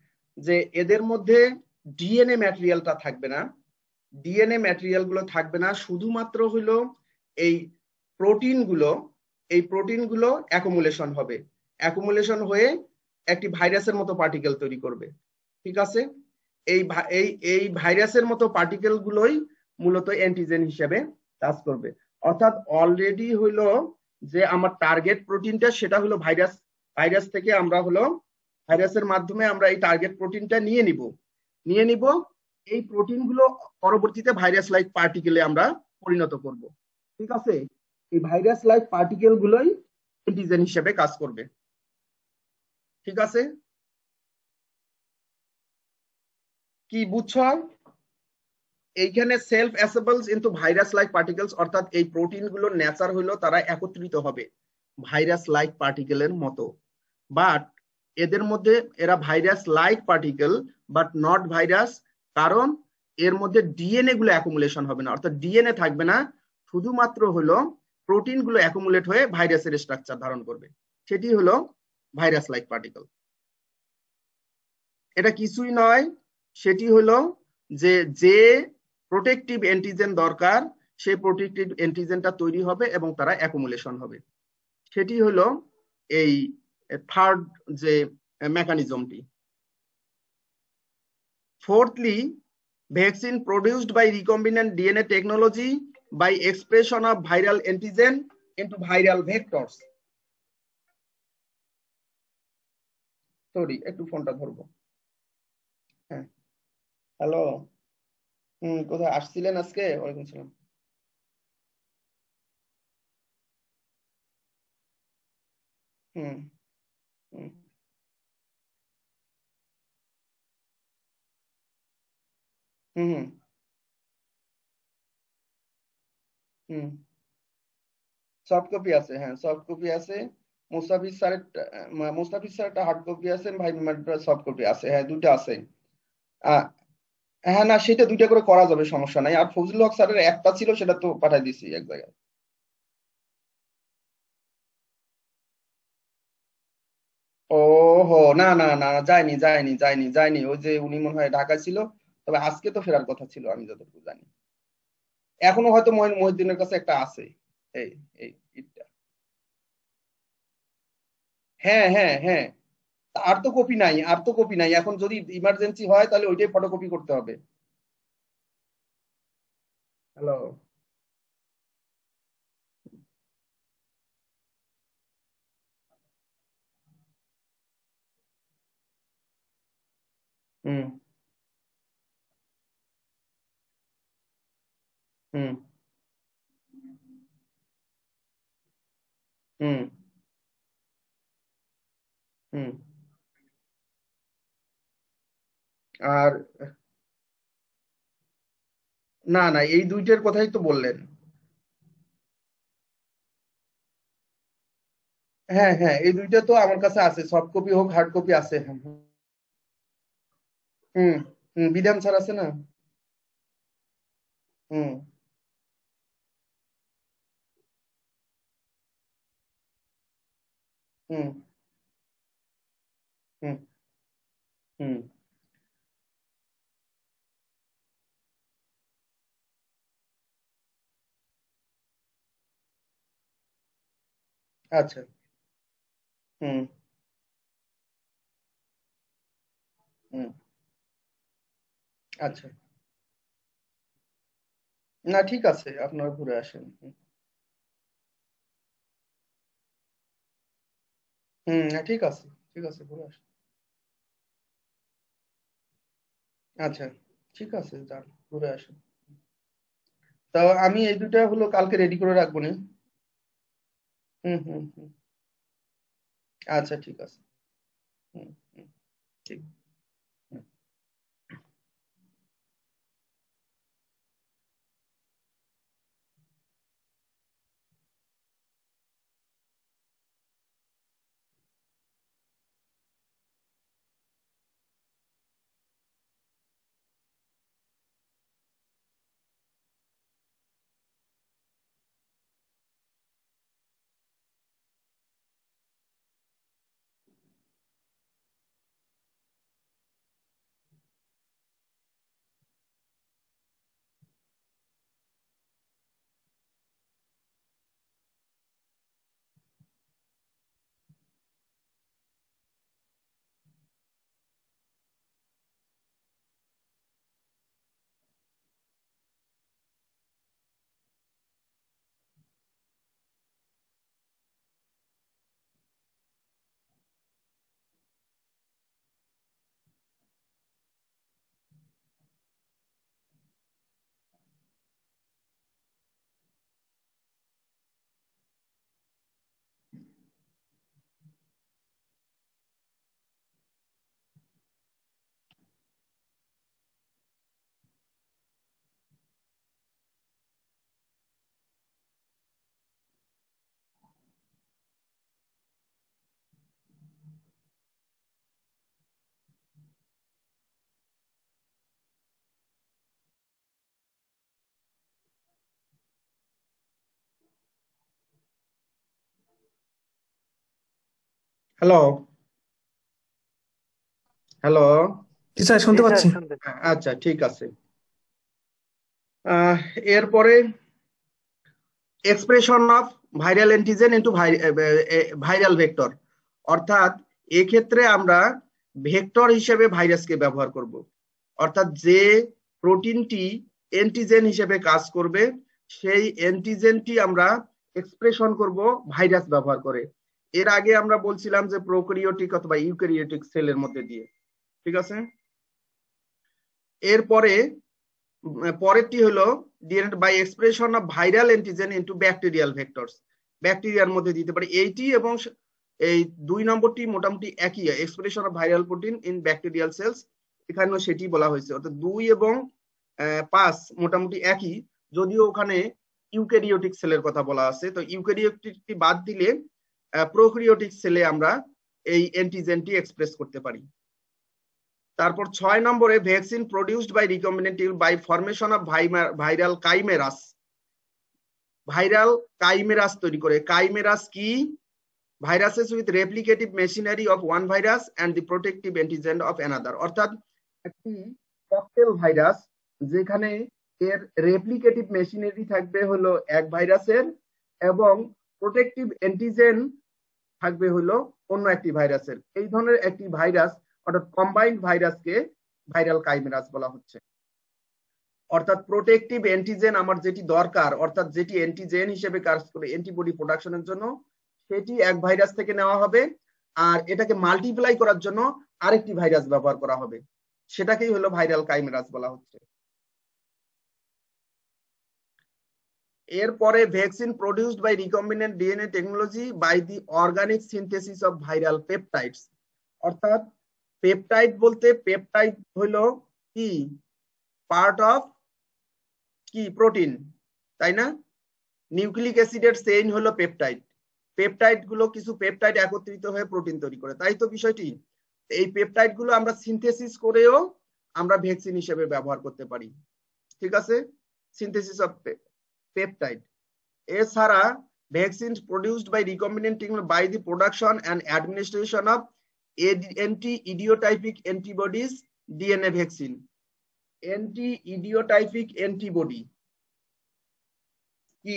যে এদের মধ্যে ডিএনএ ম্যাটেরিয়ালটা থাকবে না, ডিএনএ ম্যাটেরিয়াল গুলো থাকবে না, শুধুমাত্র হলো এই প্রোটিন গুলো, এই প্রোটিন গুলো অ্যাকুমুলেশন হবে, অ্যাকুমুলেশন হয়ে একটি ভাইরাসের মতো পার্টিকেল তৈরি করবে। ঠিক আছে, এই এই এই ভাইরাসের মতো পার্টিকেল গুলোই মূলত অ্যান্টিজেন হিসেবে কাজ করবে। অর্থাৎ অলরেডি হলো যে আমার টার্গেট প্রোটিনটা সেটা হলো ভাইরাস, ভাইরাস থেকে আমরা হলো ভাইরাসের মাধ্যমে আমরা এই টার্গেট প্রোটিনটা নিয়ে নিব, নিয়ে নিব এই প্রোটিন গুলো পরবর্তীতে ভাইরাস লাইক পার্টিকেলে আমরা পরিণত করব। ঠিক আছে, এই ভাইরাস লাইক পার্টিকেল গুলোই অ্যান্টিজেন হিসেবে কাজ করবে। ঠিক আছে, কি বুঝছো? এইখানে self assembles into virus like particles, অর্থাৎ এই প্রোটিন গুলোর নেচার হলো তারা একত্রিত হবে ভাইরাস লাইক পার্টিকেলের মতো, বাট এদের মধ্যে এরা virus like particle but not virus, কারণ এর মধ্যে ডিএনএ গুলো অ্যাকুমুলেশন হবে না, অর্থাৎ ডিএনএ থাকবে না, শুধুমাত্র হলো প্রোটিন গুলো অ্যাকুমুলেট হয়ে ভাইরাসের স্ট্রাকচার ধারণ করবে, সেটি হলো ভাইরাস লাইক পার্টিকেল। এটা কিছুই নয়, সেটি হলো যে যে প্রোটেক্টিভ অ্যান্টিজেন দরকার সেই প্রোটেক্টিভ অ্যান্টিজেনটা তৈরি হবে এবং তারা অ্যাকুমুলেশন হবে, সেটি হলো এই থার্ড যে মেকানিজমটি। Fourthly, vaccine produced by recombinant DNA technology by expression of viral antigen into viral vectors. Sorry একটু ফোনটা ধরবো। হ্যাঁ হ্যালো, হুম কোথায় আসছিলেন আজকে? ওয়ালাইকুম সালাম। হুম হুম হুম হুম হুম সফট কপি আছে, হ্যাঁ সফট কপি আছে। মুস্তাফিজ স্যারের মুস্তাফিজ স্যার একটা হার্ড কপি আছে, ভাই সফট কপি আছে, হ্যাঁ দুটো আছে। আহ হ্যাঁ না সেটা দুইটা করে করা যাবে, সমস্যা নাই। আর ফজলুল হক স্যারের একটা ছিল, সেটা তো পাঠাই দিছি এক জায়গায়। ও হো না না না না, যায়নি যায়নি যায়নি যায়নি ওই যে উনি মনে হয় ঢাকা ছিল, তবে আজকে তো ফেরার কথা ছিল আমি যতটুকু জানি। এখনো হয়তো মহিন- মহিউদ্দিনের কাছে একটা আছে এই এই ইটটা। হ্যাঁ হ্যাঁ হ্যাঁ, আর তো কপি নাই, আর তো কপি নাই। এখন যদি ইমার্জেন্সি হয় তাহলে ওইটাই ফটোকপি করতে হবে। হ্যালো, হুম হুম হুম হুম আর না না, এই দুইটার কথাই তো বললেন। হ্যাঁ হ্যাঁ, এই দুইটা তো আমার কাছে আছে, সফট কপি হোক হার্ড কপি আছে। হ্যাঁ, হুম হুম বিধান স্যার আছে না? হুম হুম হুম হুম আচ্ছা, হুম হুম আচ্ছা, না ঠিক আছে, আপনারা ঘুরে আসেন। হুম হুম, না, ঠিক আছে ঠিক আছে, ঘুরে আসেন। আচ্ছা ঠিক আছে, যান ঘুরে আসেন। তা আমি এই দুটা হলো কালকে রেডি করে রাখবো নি। হুম হুম হুম আচ্ছা ঠিক আছে। হুম হুম ঠিক। হুম। হ্যালো হ্যালো, জি স্যার, জি শুনতে স্যার পাচ্ছি। শুনতে। আচ্ছা ঠিক আছে। আহ এরপরে expression of viral antigen into viral vector, অর্থাৎ এক্ষেত্রে আমরা ভেক্টর হিসেবে ভাইরাসকে ব্যবহার করব। অর্থাৎ যে প্রোটিনটি অ্যান্টিজেন হিসেবে কাজ করবে সেই অ্যান্টিজেনটি আমরা এক্সপ্রেশন করব ভাইরাস ব্যবহার করে। এর আগে আমরা বলছিলাম যে প্রোক্যারিওটিক অথবা ইউক্যারিওটিক সেলের মধ্যে দিয়ে, ঠিক আছে। এরপরে পরেরটি হলো DNA by expression of viral antigen into bacterial vectors, ব্যাকটেরিয়ার মধ্যে দিতে পারি। এইটি এবং এই দুই নম্বরটি মোটামুটি একই, expression of viral protein in bacterial cells, এখানেও সেটি বলা হয়েছে। অর্থাৎ দুই এবং পাঁচ মোটামুটি একই, যদিও ওখানে ইউক্যারিওটিক সেলের কথা বলা আছে। তো ইউক্যারিওটিকটি বাদ দিলে প্রোক্যারিওটিক সেলে আমরা এই অ্যান্টিজেনটি এক্সপ্রেস করতে পারি। তারপর ছয় নম্বরে vaccine produced by recombinant by formation of viral chimeras, viral chimeras তৈরি করে। কাইমেরাস কি? Viruses with replicative machinery of one virus and the protective antigen of another. অর্থাৎ একটি ককটেল ভাইরাস যেখানে এর রেপ্লিকেটিভ মেশিনারি থাকবে হলো এক ভাইরাসের এবং প্রোটেক্টিভ অ্যান্টিজেন থাকবে হলো অন্য একটি ভাইরাসের। এই ধরনের একটি ভাইরাস অর্থাৎ কম্বাইন্ড ভাইরাসকে ভাইরাল কাইমেরাস বলা হচ্ছে। অর্থাৎ প্রোটেক্টিভ অ্যান্টিজেন আমার যেটি দরকার, অর্থাৎ যেটি অ্যান্টিজেন হিসেবে কাজ করে অ্যান্টিবডি প্রোডাকশনের জন্য, সেটি এক ভাইরাস থেকে নেওয়া হবে, আর এটাকে মাল্টিপ্লাই করার জন্য আরেকটি ভাইরাস ব্যবহার করা হবে, সেটাকেই হলো ভাইরাল কাইমেরাস বলা হচ্ছে। এরপরে vaccine produced by recombinant DNA technology by the organic synthesis of viral peptides. অর্থাৎ পেপটাইড বলতে পেপটাইড হলো কি? পার্ট অফ কি? প্রোটিন, তাই না? নিউক্লিক অ্যাসিডের চেইন হলো পেপটাইড। পেপটাইড গুলো কিছু পেপটাইড একত্রিত হয়ে প্রোটিন তৈরি করে, তাই তো বিষয়টি। এই পেপটাইড গুলো আমরা সিনথেসিস করেও আমরা ভ্যাকসিন হিসেবে ব্যবহার করতে পারি, ঠিক আছে। Synthesis of peptide. এছাড়া vaccine produced by recombinant by the production and administration of anti idiotypic antibodies DNA vaccine. Anti idiotypic antibody কি?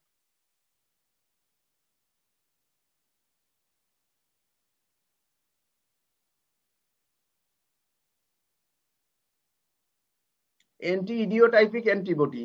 অ্যান্টি ইডিওটাইপিক অ্যান্টিবডি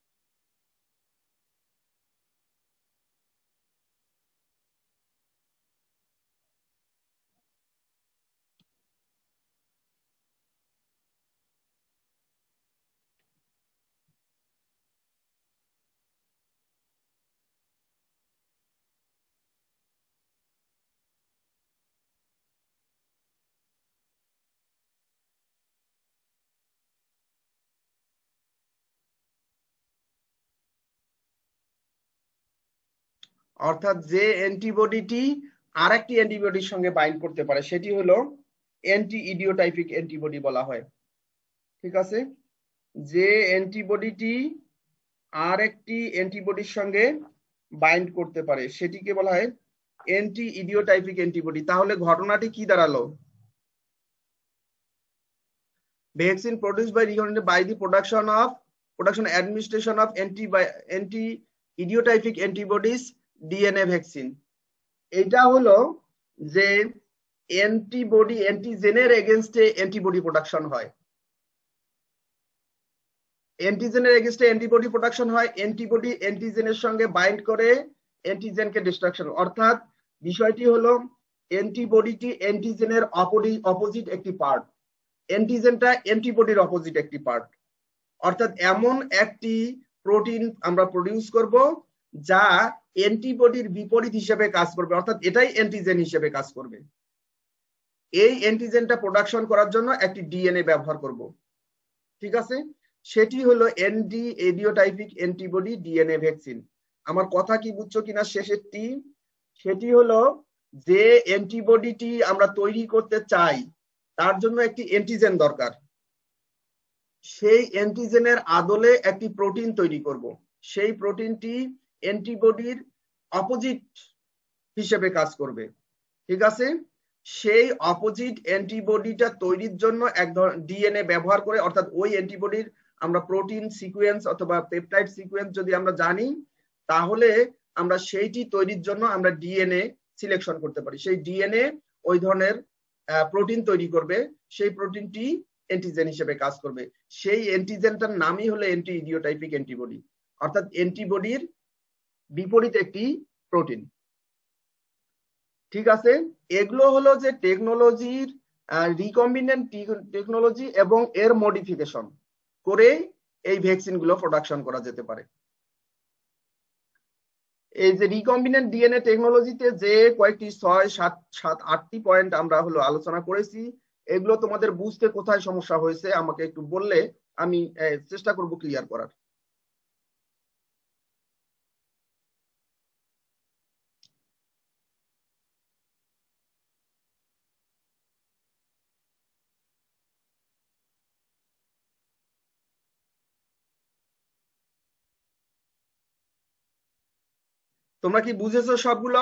অর্থাৎ যে অ্যান্টিবডিটি আরেকটি অ্যান্টিবডির সঙ্গে বাইন্ড করতে পারে সেটি হলো অ্যান্টি ইডিওটাইপিক অ্যান্টিবডি বলা হয়, ঠিক আছে। যে অ্যান্টিবডিটি আরেকটি অ্যান্টিবডির সঙ্গে বাইন্ড করতে পারে সেটিকে বলা হয় অ্যান্টি ইডিওটাইপিক অ্যান্টিবডি। তাহলে ঘটনাটি কি দাঁড়ালো? Vaccine produced by recombinant by the production of production administration of anti anti idiotypic antibodies DNA vaccine. এটা হলো যে অ্যান্টিবডি অ্যান্টিজেনের এগেইনস্টে অ্যান্টিবডি প্রোডাকশন হয়, অ্যান্টিজেনের এগেইনস্টে অ্যান্টিবডি প্রোডাকশন হয়, অ্যান্টিবডি অ্যান্টিজেনের সঙ্গে বাইন্ড করে অ্যান্টিজেনকে ডিস্ট্রাকশন। অর্থাৎ বিষয়টি হলো অ্যান্টিবডিটি অ্যান্টিজেনের অপোজিট একটি পার্ট, অ্যান্টিজেনটা অ্যান্টিবডির অপোজিট একটি পার্ট। অর্থাৎ এমন একটি প্রোটিন আমরা প্রডিউস করব যা অ্যান্টিবডির বিপরীত হিসেবে কাজ করবে, অর্থাৎ এটাই অ্যান্টিজেন হিসেবে কাজ করবে। এই অ্যান্টিজেনটা প্রোডাকশন করার জন্য একটি ডিএনএ ব্যবহার করব, ঠিক আছে। সেটি হলো anti idiotypic antibody DNA vaccine. আমার কথা কি বুঝছো কিনা শেষেরটি? সেটি হলো যে অ্যান্টিবডিটি আমরা তৈরি করতে চাই তার জন্য একটি অ্যান্টিজেন দরকার, সেই অ্যান্টিজেনের আদলে একটি প্রোটিন তৈরি করব, সেই প্রোটিনটি অ্যান্টিবডির অপোজিট হিসেবে কাজ করবে, ঠিক আছে। সেই অপোজিট অ্যান্টিবডিটা তৈরির জন্য এক ধরনের ডিএনএ ব্যবহার করে, অর্থাৎ ওই অ্যান্টিবডির আমরা প্রোটিন সিকোয়েন্স অথবা পেপটাইড সিকোয়েন্স যদি আমরা জানি তাহলে আমরা সেইটি তৈরির জন্য আমরা ডিএনএ সিলেকশন করতে পারি। সেই ডিএনএ ওই ধরনের প্রোটিন তৈরি করবে, সেই প্রোটিনটি অ্যান্টিজেন হিসেবে কাজ করবে। সেই অ্যান্টিজেনটার নামই হলো অ্যান্টি ইডিওটাইপিক অ্যান্টিবডি। অর্থাৎ অ্যান্টিবডির বিপরীত একটি প্রোটিন। ঠিক আছে, এগুলো হলো যে টেকনোলজির রিকম্বিনেন্ট টেকনোলজি এবং এর মডিফিকেশন করে এই ভ্যাকসিন গুলো প্রোডাকশন করা যেতে পারে। এই যে রিকম্বিনেন্ট ডিএনএ টেকনোলজিতে যে কয়েকটি ছয় সাত সাত আটটি পয়েন্ট আমরা হলো আলোচনা করেছি, এগুলো তোমাদের বুঝতে কোথায় সমস্যা হয়েছে আমাকে একটু বললে আমি চেষ্টা করব ক্লিয়ার করার। তোমরা কি বুঝেছো সবগুলো?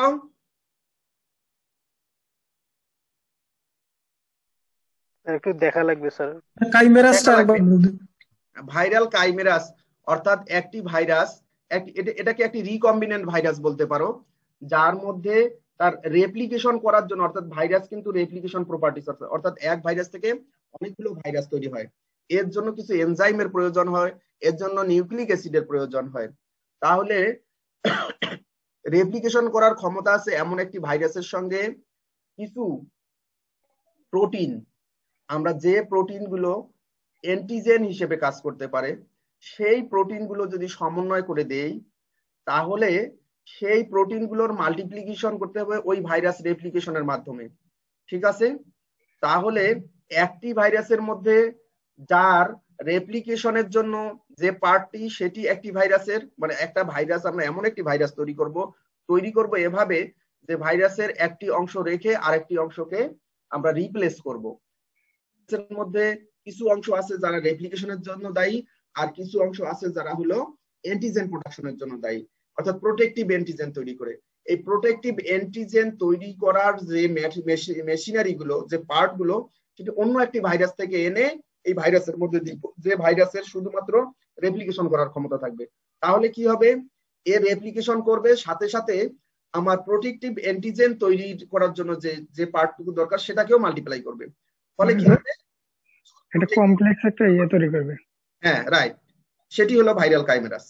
একটু দেখা লাগবে স্যার। কাইমেরাসটা ভাইরাল কাইমেরাস অর্থাৎ একটি ভাইরাস, এটাকে একটি রিকম্বিনেন্ট ভাইরাস বলতে পারো, যার মধ্যে তার রেপ্লিকেশন করার জন্য, অর্থাৎ ভাইরাস কিন্তু রেপ্লিকেশন প্রপার্টিস আছে, অর্থাৎ এক ভাইরাস থেকে অনেকগুলো ভাইরাস তৈরি হয়। এর জন্য কিছু এনজাইমের প্রয়োজন হয়, এর জন্য নিউক্লিক অ্যাসিডের প্রয়োজন হয়। তাহলে রেপ্লিকেশন করার ক্ষমতা আছে এমন একটি ভাইরাসের সঙ্গে কিছু প্রোটিন, আমরা যে প্রোটিন গুলো অ্যান্টিজেন হিসেবে কাজ করতে পারে সেই প্রোটিন গুলো যদি সমন্বয় করে দেই, তাহলে সেই প্রোটিন গুলোর মাল্টিপ্লিকেশন করতে হবে ওই ভাইরাস রেপ্লিকেশনের মাধ্যমে। ঠিক আছে, তাহলে একটি ভাইরাসের মধ্যে যার রেপ্লিকেশনের জন্য যে পার্টটি সেটি একটি ভাইরাসের, মানে একটা ভাইরাস আমরা এমন একটি ভাইরাস তৈরি করব তৈরি করব এভাবে যে ভাইরাসের একটি অংশ রেখে আরেকটি অংশকে আমরা রিপ্লেস করব। এর মধ্যে কিছু অংশ আছে যারা রেপ্লিকেশনের জন্য দায়ী, আর কিছু অংশ আছে যারা হলো অ্যান্টিজেন প্রোডাকশনের জন্য দায়ী, অর্থাৎ প্রোটেক্টিভ অ্যান্টিজেন তৈরি করে। এই প্রোটেক্টিভ অ্যান্টিজেন তৈরি করার যে মেশিনারি গুলো, যে পার্ট গুলো, সেটি অন্য একটি ভাইরাস থেকে এনে এই ভাইরাসের মধ্যে দিব, যে ভাইরাসের শুধুমাত্র রেপ্লিকেশন করার ক্ষমতা থাকবে। তাহলে কি হবে, এর রেপ্লিকেশন করবে, সাথে সাথে আমার প্রোটেক্টিভ অ্যান্টিজেন তৈরি করার জন্য যে যে পার্টটুকু দরকার সেটাকেও মাল্টিপ্লাই করবে। ফলে কি হবে, এটা কমপ্লেক্স একটা ইয়ে তৈরি করবে। হ্যাঁ, রাইট, সেটি হলো ভাইরাল কাইমেরাস।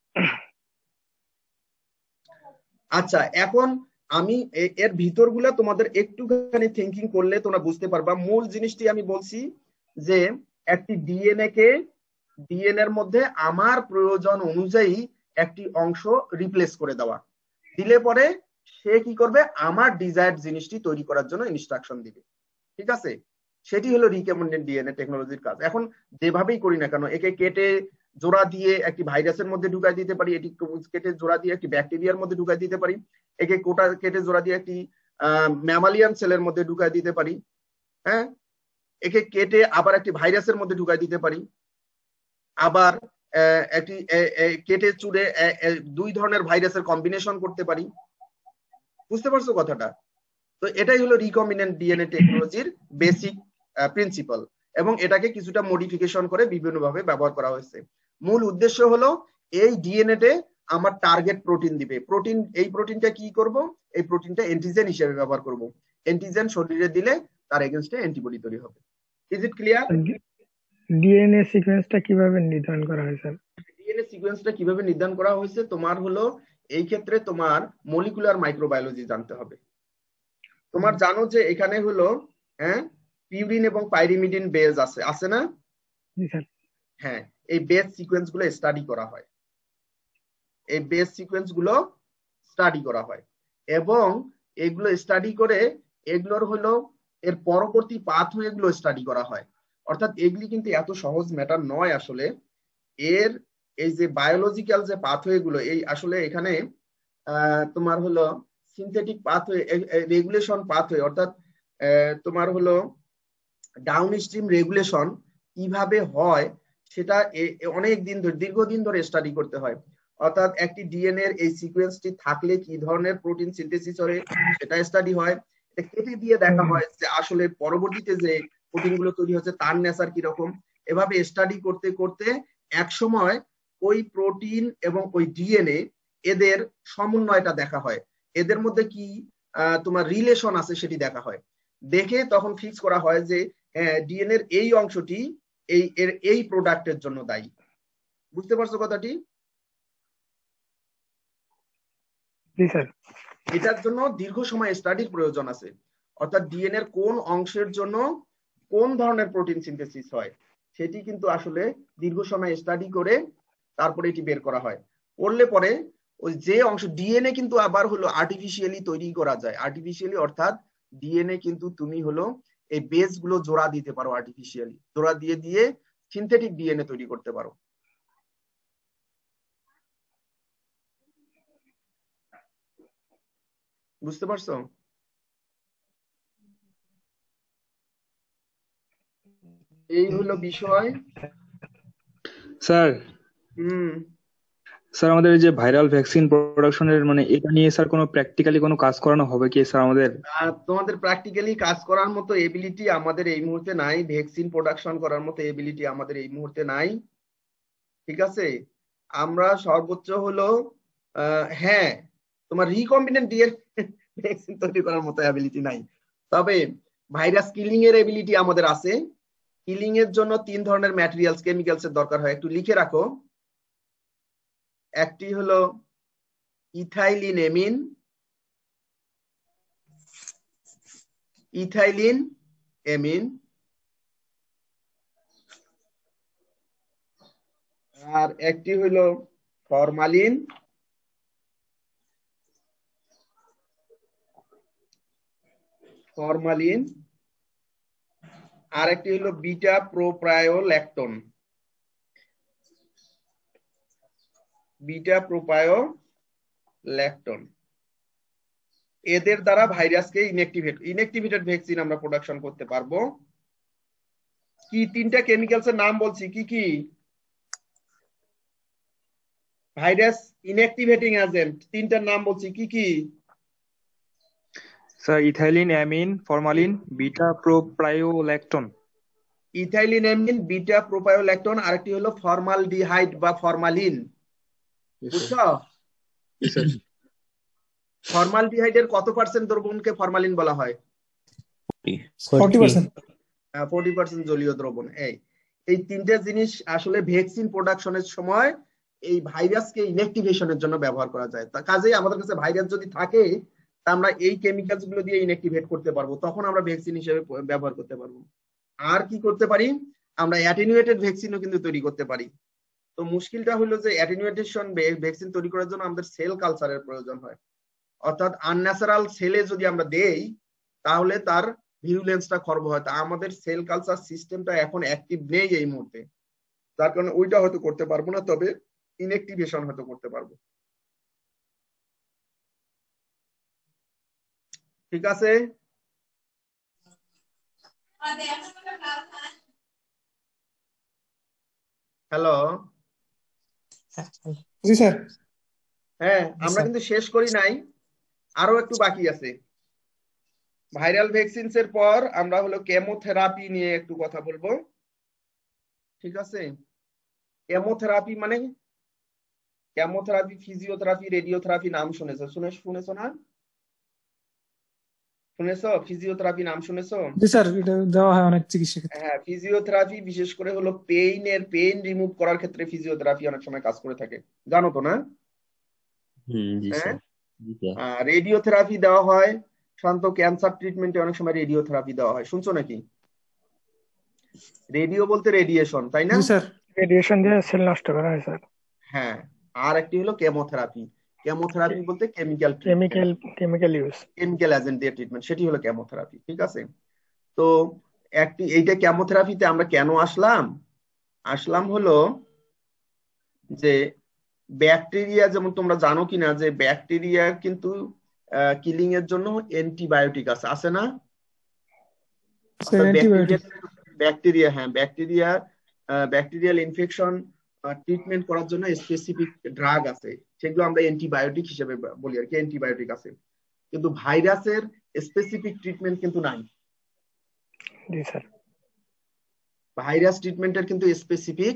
আচ্ছা, এখন আমি এর ভিতরগুলা তোমাদের একটুখানি থিঙ্কিং করলে তোমরা বুঝতে পারবা। মূল জিনিসটি আমি বলছি যে একটি ডিএনএ কে ডিএনএ এর মধ্যে আমার প্রয়োজন অনুযায়ী একটি অংশ রিপ্লেস করে দেওয়া, দিলে পরে সে কি করবে, আমার ডিজায়ার্ড জিনিসটি তৈরি করার জন্য ইনস্ট্রাকশন দিবে। ঠিক আছে, সেটি হলো রিকম্বিনেন্ট ডিএনএ টেকনোলজির কাজ। এখন যেভাবেই করি না কেন, একে কেটে জোড়া দিয়ে একটি ভাইরাসের মধ্যে ঢুকাই দিতে পারি, এটি কেটে জোড়া দিয়ে একটি ব্যাকটেরিয়ার মধ্যে ঢুকাই দিতে পারি, একে কোটা কেটে জোড়া দিয়ে একটি ম্যামালিয়ান সেলের মধ্যে ঢুকাই দিতে পারি, হ্যাঁ, একে কেটে আবার একটি ভাইরাসের মধ্যে ঢুকাই দিতে পারি, আবার একটি কেটে চুড়ে দুই ধরনের ভাইরাসের কম্বিনেশন করতে পারি। বুঝতে পারছো কথাটা? তো এটাই হলো রিকম্বিনেন্ট ডিএনএ টেকনোলজির বেসিক প্রিন্সিপাল, এবং এটাকে কিছুটা মডিফিকেশন করে বিভিন্নভাবে ব্যবহার করা হয়েছে। মূল উদ্দেশ্য হলো এই ডিএনএ তে আমার টার্গেট প্রোটিন দিবে, প্রোটিন, এই প্রোটিনটা কি করব, এই প্রোটিনটা অ্যান্টিজেন হিসেবে ব্যবহার করব, অ্যান্টিজেন শরীরে দিলে তার এগেইনস্টে অ্যান্টিবডি তৈরি হবে। Is it clear? ডিএনএ সিকোয়েন্সটা কিভাবে নির্ধারণ করা হয় স্যার? ডিএনএ সিকোয়েন্সটা কিভাবে নির্ধারণ করা হয়েছে, তোমার হলো এই ক্ষেত্রে তোমার মলিকুলার মাইক্রোবায়োলজি জানতে হবে। তোমার জানো যে এখানে হলো হ্যাঁ পিউরিন এবং পাইরিমিডিন বেস আছে, আছে না? জি স্যার। হ্যাঁ, এই বেস সিকোয়েন্স গুলো স্টাডি করা হয়, এই বেস সিকোয়েন্স গুলো স্টাডি করা হয়, এবং এগুলো স্টাডি করে এগুলোর হলো এর পরবর্তী পাথওয়ে গুলো স্টাডি করা হয়। অর্থাৎ এগুলি কিন্তু এত সহজ ম্যাটার নয় আসলে। এর এই যে বায়োলজিক্যাল যে পাথওয়ে গুলো, এই আসলে এখানে তোমার হলো সিনথেটিক পাথওয়ে, রেগুলেশন পাথওয়ে, অর্থাৎ তোমার হলো ডাউন স্ট্রিম রেগুলেশন কিভাবে হয় সেটা অনেক দিন ধরে, দীর্ঘদিন ধরে স্টাডি করতে হয়। অর্থাৎ একটি ডিএনএ এর এই সিকোয়েন্সটি থাকলে কি ধরনের প্রোটিন সিনথেসিস হয় সেটা স্টাডি হয়। এটা কেটে দিয়ে দেখা হয় যে আসলে পরবর্তীতে যে প্রোটিন গুলো তৈরি হচ্ছে তার নেচার কিরকম। এভাবে স্টাডি করতে করতে এক সময় ওই প্রোটিন এবং ওই ডিএনএ এদের সমন্বয়টা দেখা হয়, এদের মধ্যে কি তোমার রিলেশন আছে সেটি দেখা হয়। দেখে তখন ফিক্স করা হয় যে ডিএনএ এর এই অংশটি এই এর এই প্রোডাক্টের জন্য দায়ী। বুঝতে পারছো কথাটি? জি স্যার। এটার জন্য দীর্ঘ সময় স্টাডির প্রয়োজন আছে, অর্থাৎ ডিএনএ এর কোন অংশের জন্য কোন ধরনের প্রোটিন সিনথেসিস হয় সেটি কিন্তু আসলে দীর্ঘ সময় স্টাডি করে তারপরে এটি বের করা হয়। করলে পরে ওই যে অংশ ডিএনএ কিন্তু আবার হলো আর্টিফিশিয়ালি তৈরি করা যায়, আর্টিফিশিয়ালি অর্থাৎ ডিএনএ কিন্তু তুমি হলো এই বেস গুলো জোড়া দিতে পারো, আর্টিফিশিয়ালি জোড়া দিয়ে দিয়ে সিনথেটিক ডিএনএ তৈরি করতে পারো। বুঝতে পারছো? এই হলো বিষয় স্যার। হুম স্যার আমাদের যে ভাইরাল ভ্যাকসিন প্রোডাকশনের মানে এটা নিয়ে স্যার কোনো প্র্যাকটিক্যালি কোনো কাজ করানো হবে কি স্যার আমাদের? তোমাদের প্র্যাকটিক্যালি কাজ করার মতো এবিলিটি আমাদের এই মুহূর্তে নাই, ভ্যাকসিন প্রোডাকশন করার মতো এবিলিটি আমাদের এই মুহূর্তে নাই, ঠিক আছে? আমরা সর্বোচ্চ হলো হ্যাঁ তোমার রিকম্বিনেন্ট ডিএনএ ভ্যাকসিন তৈরি করার মতো এবিলিটি নাই, তবে ভাইরাস কিলিং এর এবিলিটি আমাদের আছে। কিলিং এর জন্য তিন ধরনের ম্যাটেরিয়ালস কেমিক্যালস এর দরকার হয়, একটু লিখে রাখো। একটি হলো ইথাইলিন এমিন, ইথাইলিন এমিন, আর একটি হলো ফরমালিন, ফরমালিন আর একটি হলো বিটা প্রোপ্রায়োল্যাকটোন, বিটা প্রোপ্রায়োল্যাকটোন। এদের দ্বারা ভাইরাসকে ইনঅ্যাক্টিভেট ইনঅ্যাক্টিভেটেড ভ্যাকসিন আমরা প্রোডাকশন করতে পারবো। কি তিনটা কেমিক্যালস এর নাম বলছি, কি কি? ভাইরাস ইনঅ্যাক্টিভেটিং এজেন্ট তিনটার নাম বলছি, কি কি? Sir ethylene amine, formalin, beta propiolactone. Ethylene amine, beta propiolactone, আরেকটি হলো ফর্মালডিহাইড বা ফরমালিন। বুঝছো? ফর্মালডিহাইডের কত পার্সেন্ট দ্রবণকে ফরমালিন বলা হয়? Forty percent. ফর্টি পার্সেন্ট জলীয় দ্রবণ। এই এই তিনটা জিনিস আসলে ভ্যাকসিন প্রোডাকশনের সময় এই ভাইরাসকে ইনঅ্যাক্টিভেশনের জন্য ব্যবহার করা যায়। তা কাজেই আমাদের কাছে ভাইরাস যদি থাকে তা আমরা এই কেমিক্যালস গুলো দিয়ে ইনঅ্যাক্টিভেট করতে পারবো, তখন আমরা ভ্যাকসিন হিসেবে ব্যবহার করতে পারবো। আর কি করতে পারি? আমরা অ্যাটেনুয়েটেড ভ্যাকসিনও কিন্তু তৈরি করতে পারি। তো মুশকিলটা হলো যে অ্যাটেনুয়েটেশন ভ্যাকসিন তৈরি করার জন্য আমাদের সেল কালচারের প্রয়োজন হয়, অর্থাৎ আনন্যাচারাল সেলে যদি আমরা দেই তাহলে তার ভিরুলেন্সটা খর্ব হয়। তা আমাদের সেল কালচার সিস্টেমটা এখন অ্যাক্টিভ নেই এই মুহূর্তে, যার কারণে ওইটা হয়তো করতে পারবো না, তবে ইনঅ্যাক্টিভেশন হয়তো করতে পারবো। ঠিক আছে? হ্যালো। জি স্যার। হ্যাঁ, আমরা কিন্তু শেষ করি নাই, আরো একটু বাকি আছে। ভাইরাল ভ্যাকসিনস এর পর আমরা হলো কেমোথেরাপি নিয়ে একটু কথা বলবো, ঠিক আছে? কেমোথেরাপি মানে কেমোথেরাপি, ফিজিওথেরাপি, রেডিওথেরাপি নাম শুনেছো? শুনে শুনেছো না? শুনেছো? ফিজিওথেরাপি নাম শুনেছো? জি স্যার, এটা দেওয়া হয় অনেক চিকিৎসা ক্ষেত্রে। হ্যাঁ, ফিজিওথেরাপি বিশেষ করে হলো পেইন এর পেইন রিমুভ করার ক্ষেত্রে ফিজিওথেরাপি অনেক সময় কাজ করে থাকে, জানো তো না? হুম, জি হ্যাঁ। স্যার। জি স্যার। রেডিওথেরাপি দেওয়া হয় শান্ত ক্যান্সার ট্রিটমেন্টে, অনেক সময় রেডিওথেরাপি দেওয়া হয়, শুনছো নাকি? রেডিও বলতে রেডিয়েশন, তাই না? জি স্যার। রেডিয়েশন দিয়ে সেল নষ্ট করা হয় স্যার। হ্যাঁ, আর একটি হলো কেমোথেরাপি। কেমোথেরাপি বলতে chemical chemical chemical use, chemical agent দিয়ে ট্রিটমেন্ট, সেটি হলো কেমোথেরাপি, ঠিক আছে? তো একটি এইটা কেমোথেরাপিতে আমরা কেন আসলাম? আসলাম হলো যে ব্যাকটেরিয়া, যেমন তোমরা জানো কিনা যে ব্যাকটেরিয়া কিন্তু কিলিং এর জন্য অ্যান্টিবায়োটিক আছে, আছে না? ব্যাকটেরিয়া, হ্যাঁ, ব্যাকটেরিয়া ব্যাকটেরিয়াল ইনফেকশন ট্রিটমেন্ট করার জন্য স্পেসিফিক ড্রাগ আছে, সেগুলো আমরা অ্যান্টিবায়োটিক হিসেবে বলি আর কি, অ্যান্টিবায়োটিক আছে। কিন্তু ভাইরাসের স্পেসিফিক ট্রিটমেন্ট কিন্তু নাই। জি স্যার। ভাইরাস ট্রিটমেন্টের কিন্তু স্পেসিফিক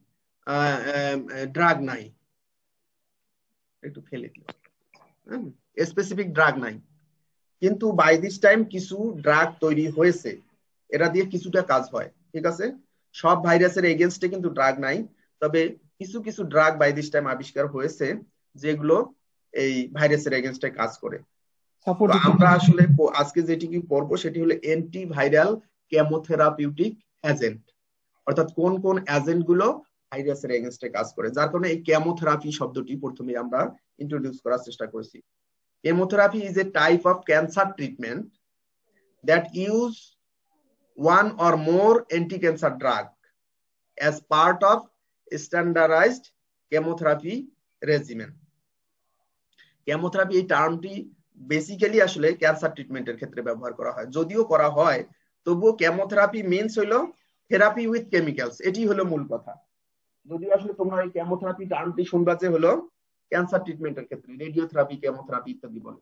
ড্রাগ নাই, একটু ফেলে দিও, স্পেসিফিক ড্রাগ নাই। কিন্তু বাই দিস টাইম কিছু ড্রাগ তৈরি হয়েছে, এরা দিয়ে কিছুটা কাজ হয়, ঠিক আছে? সব ভাইরাসের এগেনস্টে কিন্তু ড্রাগ নাই, তবে কিছু কিছু ড্রাগ বাই দিস টাইম আবিষ্কার হয়েছে যেগুলো এই ভাইরাসের এগেনস্টে কাজ করে। তো সাপোর্টিভ আমরা আসলে প- আজকে যেটি কি পড়বো সেটি হলো অ্যান্টিভাইরাল কেমোথেরাপিউটিক এজেন্ট, অর্থাৎ কোন কোন এজেন্ট গুলো ভাইরাসের এগেনস্টে কাজ করে, যার কারণে এই কেমোথেরাপি শব্দটি প্রথমে আমরা ইন্ট্রোডিউস করার চেষ্টা করেছি। Chemotherapy is a type of cancer treatment that use one or more anti-cancer drug as part of standardized chemotherapy regimen. Chemotherapy এই টার্মটি বেসিক্যালি আসলে ক্যান্সার ট্রিটমেন্টের ক্ষেত্রে ব্যবহার করা হয়, যদিও করা হয় তবুও কেমোথেরাপি মিনস হলো থেরাপি উইথ কেমিক্যালস, এটি হলো মূল কথা। যদিও আসলে তোমরা এই কেমোথেরাপি টার্মটি শুনবা যে হলো ক্যান্সার ট্রিটমেন্টের ক্ষেত্রে রেডিওথেরাপি, কেমোথেরাপি ইত্যাদি বলে।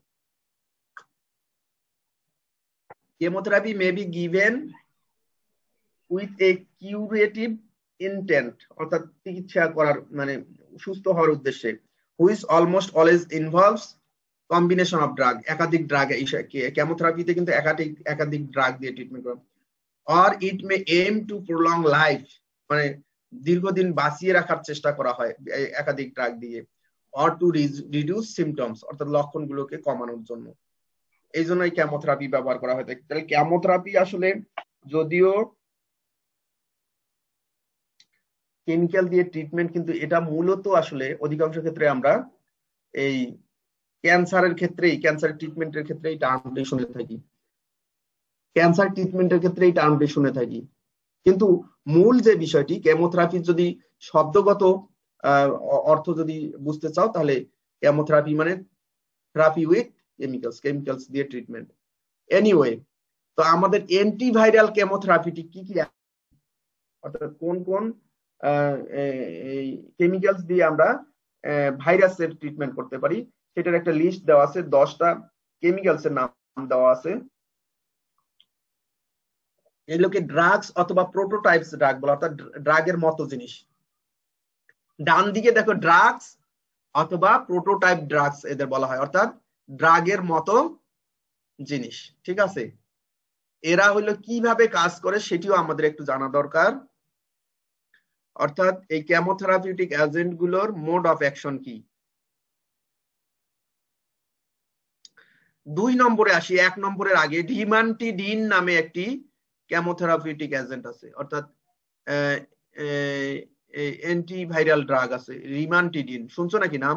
Chemotherapy may be given with a curative intent, অর্থাৎ চিকিৎসা করার মানে সুস্থ হওয়ার উদ্দেশ্যে, which almost always involves combination of drug, একাধিক ড্রাগ। কেমোথেরাপিতে কিন্তু একাধিক একাধিক ড্রাগ দিয়ে ট্রিটমেন্ট করা। Or it may aim to prolong life, মানে দীর্ঘদিন বাঁচিয়ে রাখার চেষ্টা করা হয় এই একাধিক ড্রাগ দিয়ে। অর টু রিডিউস সিমটমস, অর্থাৎ লক্ষণগুলোকে কমানোর জন্য। এই জন্য এই কেমোথেরাপি ব্যবহার করা হয়। তাহলে কেমোথেরাপি আসলে যদিও কেমিক্যাল দিয়ে ট্রিটমেন্ট, কিন্তু এটা মূলত আসলে অধিকাংশ ক্ষেত্রে আমরা এই ক্যান্সারের ক্ষেত্রেই ক্যান্সার ট্রিটমেন্টের ক্ষেত্রে এই টার্মটি শুনে থাকি ক্যান্সার ট্রিটমেন্টের ক্ষেত্রে এই টার্মটি শুনে থাকি কিন্তু মূল যে বিষয়টি, কেমোথেরাপি যদি শব্দগত আহ, অর্থ যদি বুঝতে চাও, তাহলে কেমোথেরাপি মানে থেরাপি উইথ কেমিক্যালস, কেমিক্যালস দিয়ে ট্রিটমেন্ট। এনিওয়ে, তো আমাদের অ্যান্টিভাইরাল কেমোথেরাপিটি কি কি, অর্থাৎ কোন কোন কেমিক্যালস দিয়ে আমরা ভাইরাসের ট্রিটমেন্ট করতে পারি, সেটার একটা লিস্ট দেওয়া আছে। দশটা কেমিক্যালস এর নাম দেওয়া আছে। এগুলোকে ড্রাগস অথবা প্রোটোটাইপস ড্রাগ বলা, অর্থাৎ ড্রাগের মতো জিনিস। ডান দিকে দেখো ড্রাগস অথবা প্রোটোটাইপ ড্রাগস এদের বলা হয়, অর্থাৎ ড্রাগের মতো জিনিস। ঠিক আছে, এরা হলো কিভাবে কাজ করে সেটিও আমাদের একটু জানা দরকার। অর্থাৎ এই কেমোথেরাপিউটিক এজেন্ট গুলোর মোড অফ অ্যাকশন কি। দুই নম্বরে আসি। এক নম্বরের আগে রিমান্টিডিন নামে একটি কেমোথেরাপিউটিক এজেন্ট আছে, অর্থাৎ অ্যান্টিভাইরাল ড্রাগ আছে রিমান্টিডিন। শুনছো নাকি নাম?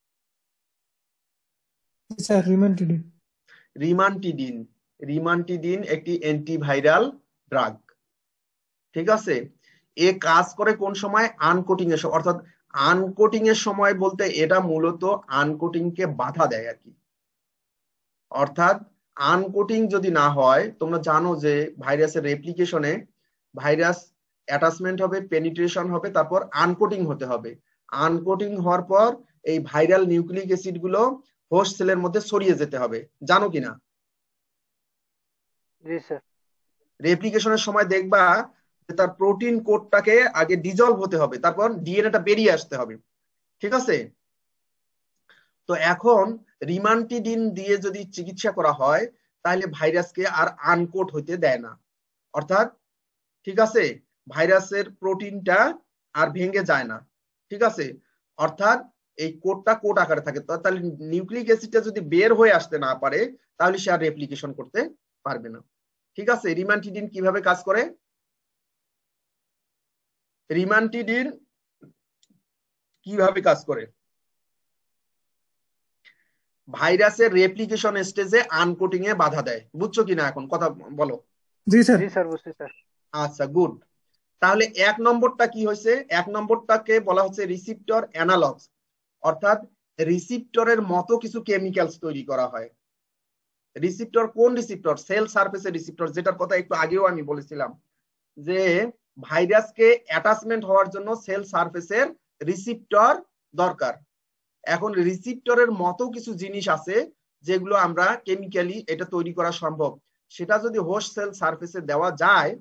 স্যার রিমেন্টেড রিমান্টিডিন রিমান্টিডিন একটি অ্যান্টিভাইরাল ড্রাগ। ঠিক আছে, এ কাজ করে কোন সময়? আনকোটিং এর সময়। অর্থাৎ আনকোটিং এর সময় বলতে এটা মূলত আনকোটিং কে বাধা দেয় আর কি। অর্থাৎ আনকোটিং যদি না হয়, তোমরা জানো যে ভাইরাসের রেপ্লিকেশনে ভাইরাস অ্যাটাচমেন্ট হবে, পেনিট্রেশন হবে, তারপর আনকোটিং হতে হবে। আনকোটিং হওয়ার পর এই ভাইরাল নিউক্লিক অ্যাসিড গুলো হোস্ট সেলের মধ্যে ছড়িয়ে যেতে হবে, জানো কিনা? জি স্যার। রেপ্লিকেশনের সময় দেখবা যে তার প্রোটিন কোডটাকে আগে ডিজলভ হতে হবে, তারপর ডিএনএটা বেরিয়ে আসতে হবে। ঠিক আছে, তো এখন রিমান্টিডিন দিয়ে যদি চিকিৎসা করা হয় তাহলে ভাইরাসকে আর আনকোড হইতে দেয় না। অর্থাৎ ঠিক আছে, ভাইরাসের প্রোটিনটা আর ভেঙে যায় না। ঠিক আছে, অর্থাৎ এই কোডটা কোড আকারে থাকে। তাহলে নিউক্লিক অ্যাসিডটা যদি বের হয়ে আসতে না পারে তাহলে সে আর রেপ্লিকেশন করতে পারবে না। ঠিক আছে, রিমান্টিডিন কিভাবে কাজ করে? রিমান্টিডিন কিভাবে কাজ করে? ভাইরাসের রেপ্লিকেশন স্টেজে আনকোটিং এ বাধা দেয়। বুঝছো কিনা এখন কথা বলো? জি স্যার। জি স্যার, বুঝছি স্যার। আচ্ছা, গুড। তাহলে এক নম্বরটা কি হয়েছে? এক নম্বরটাকে বলা হচ্ছে রিসিপ্টর অ্যানালগস, অর্থাৎ রিসিপ্টরের মতো কিছু কেমিক্যালস তৈরি করা হয়। রিসিপ্টর কোন রিসিপ্টর? সেল সারফেসের রিসিপ্টর, যেটার কথা একটু আগেও আমি বলেছিলাম যে ভাইরাসকে অ্যাটাচমেন্ট হওয়ার জন্য সেল সারফেসের রিসিপ্টর দরকার। এখন রিসিপ্টরের মতো কিছু জিনিস আছে যেগুলো আমরা কেমিক্যালি এটা তৈরি করা সম্ভব। সেটা যদি হোস্ট সেল সারফেসে দেওয়া যায়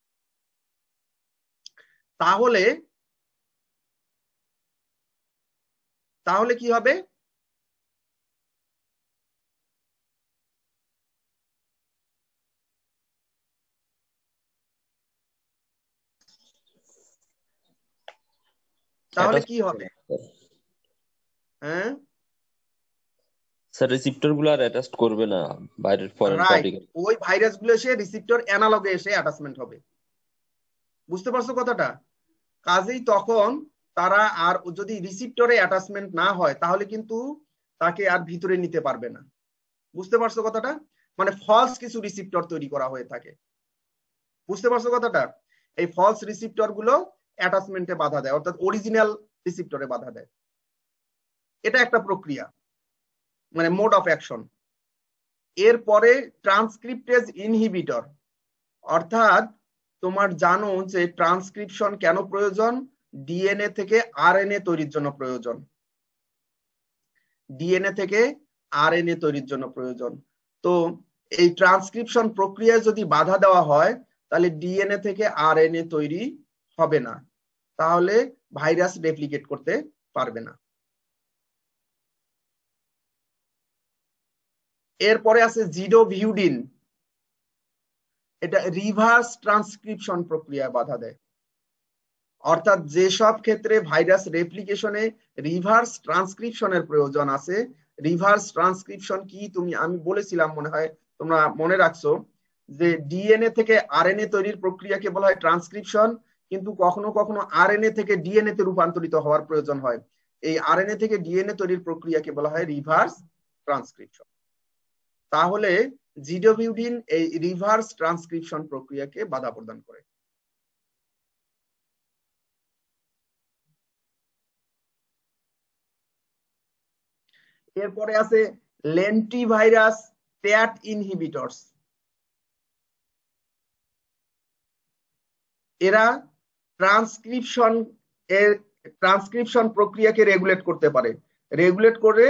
তাহলে তাহলে কি হবে? তাহলে কি হবে? হ্যাঁ, স্যার রিসিপ্টর গুলো আর অ্যাটাচ করবে না বাইরের ফরেন রাইট, পার্টিকেল। ওই ভাইরাস গুলো এসে রিসিপ্টর অ্যানালগে এসে অ্যাটাচমেন্ট হবে। বুঝতে পারছো কথাটা? কাজেই তখন তারা আর যদি রিসিপ্টরে অ্যাটাচমেন্ট না হয় তাহলে কিন্তু তাকে আর ভিতরে নিতে পারবে না। বুঝতে পারছো কথাটা? মানে ফলস কিছু রিসিপ্টর তৈরি করা হয়ে থাকে। বুঝতে পারছো কথাটা? এই ফলস রিসিপ্টর গুলো অ্যাটাচমেন্টে বাধা দেয়, অর্থাৎ অরিজিনাল রিসিপ্টরে বাধা দেয়। এটা একটা প্রক্রিয়া, মানে মোড অফ অ্যাকশন। এরপরে ট্রান্সক্রিপ্টেজ ইনহিবিটর, অর্থাৎ তোমার জানো যে ট্রান্সক্রিপশন কেন প্রয়োজন? ডিএনএ থেকে আরএনএ তৈরির জন্য প্রয়োজন। ডিএনএ থেকে আরএনএ তৈরির জন্য প্রয়োজন। তো এই ট্রান্সক্রিপশন প্রক্রিয়ায় যদি বাধা দেওয়া হয় তাহলে ডিএনএ থেকে আরএনএ তৈরি হবে না, তাহলে ভাইরাস রেপ্লিকেট করতে পারবে না। এরপরে আছে জিডোভিউডিন, এটা রিভার্স ট্রান্সক্রিপশন প্রক্রিয়ায় বাধা দেয়। অর্থাৎ যেসব ক্ষেত্রে ভাইরাস রেপ্লিকেশনে রিভার্স ট্রান্সক্রিপশনের প্রয়োজন আছে, রিভার্স ট্রান্সক্রিপশন কি তুমি আমি বলেছিলাম মনে হয় তোমরা মনে রাখছো, যে ডিএনএ থেকে আরএনএ তৈরির প্রক্রিয়াকে বলা হয় ট্রান্সক্রিপশন, কিন্তু কখনো কখনো আরএনএ থেকে ডিএনএ তে রূপান্তরিত হওয়ার প্রয়োজন হয়। এই আরএনএ থেকে ডিএনএ তৈরির প্রক্রিয়াকে বলা হয় রিভার্স ট্রান্সক্রিপশন। তাহলে জিডোভিউডিন এই রিভার্স ট্রান্সক্রিপশন প্রক্রিয়াকে বাধা প্রদান করে। এরপরে আছে লেন্টিভাইরাস ট্যাট ইনহিবিটরস। এরা ট্রান্সক্রিপশন এর ট্রান্সক্রিপশন প্রক্রিয়াকে রেগুলেট করতে পারে, রেগুলেট করে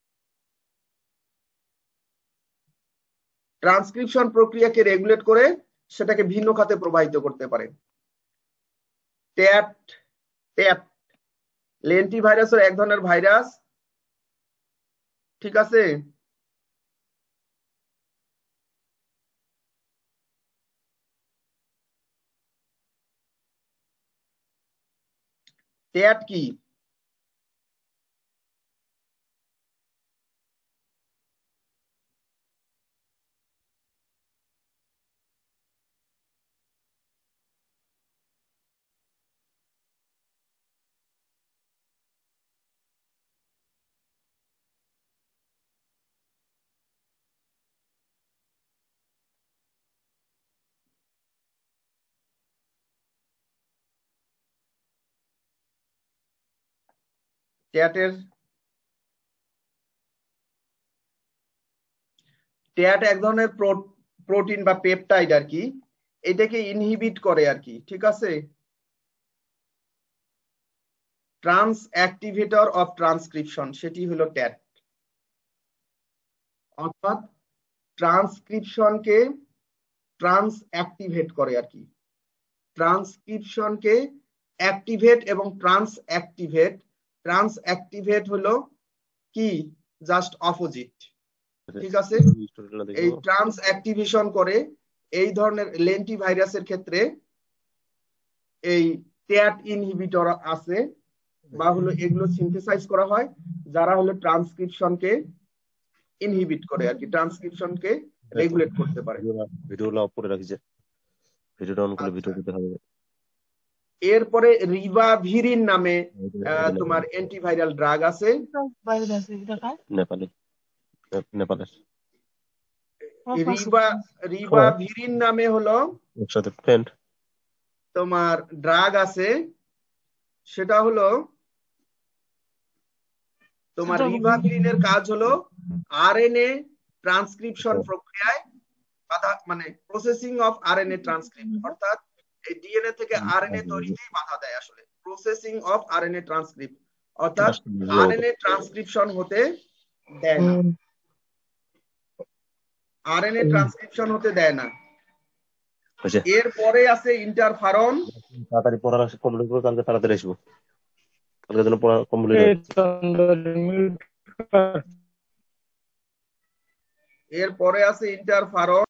ট্রান্সক্রিপশন প্রক্রিয়াকে রেগুলেট করে সেটাকে ভিন্ন খাতে প্রবাহিত করতে পারে। ট্যাট ট্যাট লেন্টিভাইরাসের এক ধরনের ভাইরাস, ঠিক আছে? ট্যাট কি? ট্যাটের ট্যাট এক ধরনের প্রোটিন বা পেপটাইড আর কি, এটাকে ইনহিবিট করে আর কি, ঠিক আছে? ট্রান্স অ্যাক্টিভেটর অফ ট্রান্সক্রিপশন, সেটি হলো ট্যাট। অর্থাৎ ট্রান্সক্রিপশনকে ট্রান্স অ্যাক্টিভেট করে আর কি। ট্রান্সক্রিপশনকে অ্যাক্টিভেট এবং ট্রান্স অ্যাক্টিভেট, ট্রান্স অ্যাক্টিভেট হলো কি জাস্ট অপোজিট, ঠিক আছে? এই ট্রান্স অ্যাক্টিভেশন করে এই ধরনের লেন্টি ভাইরাসের ক্ষেত্রে এই ট্যাট ইনহিবিটর আছে, বা হলো এগুলো সিনথেসাইজ করা হয় যারা হলো ট্রান্সক্রিপশনকে ইনহিবিট করে আর কি, ট্রান্সক্রিপশনকে রেগুলেট করতে পারে। ভিডিওগুলো অফ করে রাখিছে, ভিডিওটা অন করলে ভিডিও দিতে হবে। এরপরে রিবাভিরিন নামে তোমার অ্যান্টিভাইরাল ড্রাগ আছে, নেপালে নেপালের রিবা রিবাভিরিন নামে হলো একসাথে ফ্রেন্ড তোমার ড্রাগ আছে, সেটা হলো তোমার রিবাভিরিনের কাজ হলো আরএনএ ট্রান্সক্রিপশন প্রক্রিয়ায় বাধা, মানে প্রসেসিং অফ আরএনএ ট্রান্সক্রিপ্ট, অর্থাৎ এই ডিএনএ থেকে আরএনএ তৈরিতেই বাধা দেয় আসলে, প্রসেসিং অফ আরএনএ ট্রান্সক্রিপ্ট, অর্থাৎ আরএনএ ট্রান্সক্রিপশন হতে দেয় না, আরএনএ ট্রান্সক্রিপশন হতে দেয় না। এরপরে আছে ইন্টারফারন। তাড়াতাড়ি পড়া কমপ্লিট করো, কালকে তাড়াতাড়ি আসবো, কালকে যেন পড়া কমপ্লিট হয়। এরপরে আছে ইন্টারফারন।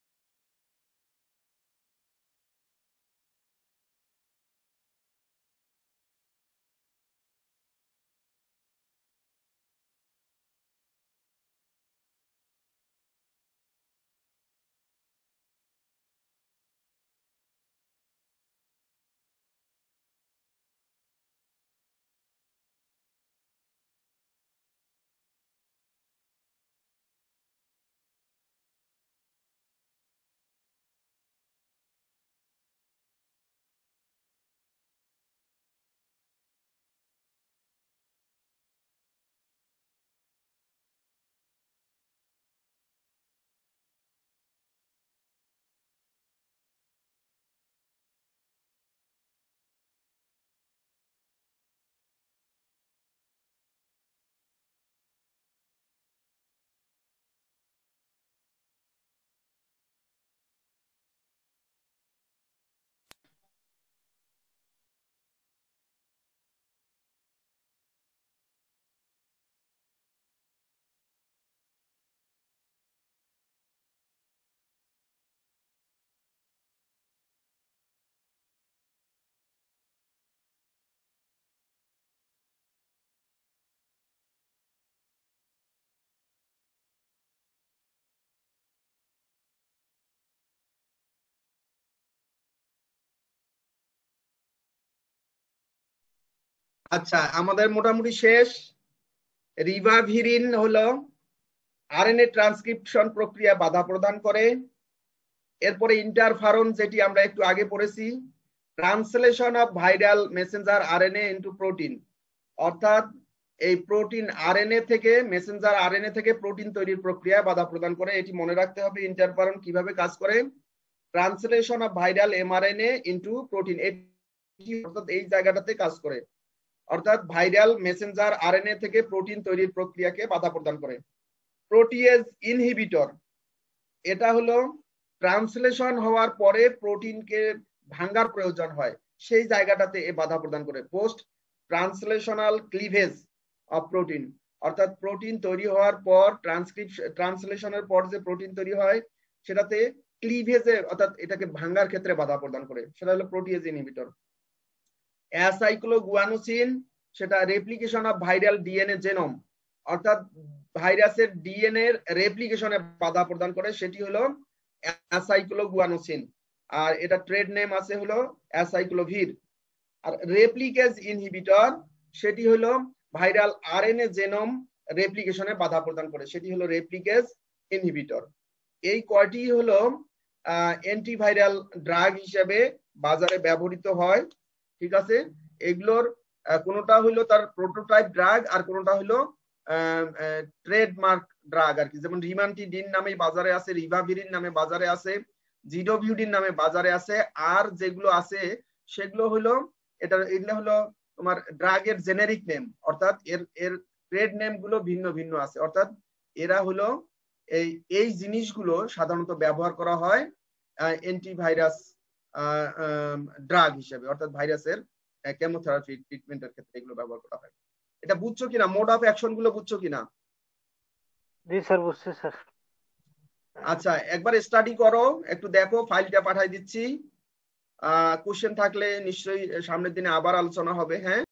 আচ্ছা, আমাদের মোটামুটি শেষ। রিভাভিরিন হলো আরএনএ ট্রান্সক্রিপশন প্রক্রিয়া বাধা প্রদান করে। এরপরে ইন্টারফারন, যেটি আমরা একটু আগে পড়েছি, translation of viral messenger RNA into protein, অর্থাৎ এই প্রোটিন আরএনএ থেকে মেসেঞ্জার আরএনএ থেকে প্রোটিন তৈরির প্রক্রিয়ায় বাধা প্রদান করে। এটি মনে রাখতে হবে ইন্টারফারন কিভাবে কাজ করে। Translation of viral mRNA into protein, এটি অর্থাৎ এই জায়গাটাতে কাজ করে, অর্থাৎ ভাইরাল মেসেঞ্জার আরএনএ থেকে প্রোটিন তৈরির প্রক্রিয়াকে বাধা প্রদান করে। প্রোটিয়েজ ইনহিবিটর, এটা হলো ট্রান্সলেশন হওয়ার পরে প্রোটিনকে ভাঙার প্রয়োজন হয়, সেই জায়গাটাতে এ বাধা প্রদান করে। Post translational cleavage of protein, অর্থাৎ প্রোটিন তৈরি হওয়ার পর ট্রান্সক্রিপশন ট্রান্সলেশনের পর যে প্রোটিন তৈরি হয় সেটাতে ক্লিভেজে অর্থাৎ এটাকে ভাঙার ক্ষেত্রে বাধা প্রদান করে, সেটা হলো প্রোটিয়েজ ইনহিবিটর। অ্যাসাইক্লোগুয়ানোসিন, সেটা replication of viral DNA genome, অর্থাৎ ভাইরাসের ডিএনএ এর রেপ্লিকেশনে বাধা প্রদান করে, সেটি হলো অ্যাসাইক্লোগুয়ানোসিন। আর এটা ট্রেড নেম আছে হলো অ্যাসাইক্লোভির। আর রেপ্লিকেজ ইনহিবিটর, সেটি হলো ভাইরাল আরএনএ জেনোম রেপ্লিকেশনে বাধা প্রদান করে, সেটি হলো রেপ্লিকেজ ইনহিবিটর। এই কয়টি হলো অ্যান্টিভাইরাল ড্রাগ হিসেবে বাজারে ব্যবহৃত হয়, ঠিক আছে। এগুলোর কোনটা হলো তার প্রোটোটাইপ ড্রাগ, আর কোনটা হলো ট্রেডমার্ক ড্রাগ আর কি। যেমন রিমান্টিডিন নামে বাজারে আছে, রিভাভিরিন নামে বাজারে আছে, জিডোভিউডিন নামে বাজারে আছে। আর যেগুলো আছে সেগুলো হলো এটা এগুলো হলো তোমার ড্রাগের জেনেরিক নেম, অর্থাৎ এর এর ট্রেড নেম গুলো ভিন্ন ভিন্ন আছে, অর্থাৎ এরা হলো এই এই জিনিসগুলো সাধারণত ব্যবহার করা হয় অ্যান্টিভাইরাস ড্রাগ হিসেবে, অর্থাৎ ভাইরাসের কেমোথেরাপি ট্রিটমেন্টের ক্ষেত্রে এগুলো ব্যবহার করা হয়। এটা বুঝছো কিনা, মোড অফ অ্যাকশন গুলো বুঝছো কিনা? জি স্যার, বুঝছি স্যার। আচ্ছা, একবার স্টাডি করো, একটু দেখো, ফাইলটা পাঠাই দিচ্ছি। আহ কোশ্চেন থাকলে নিশ্চয়ই সামনের দিনে আবার আলোচনা হবে। হ্যাঁ।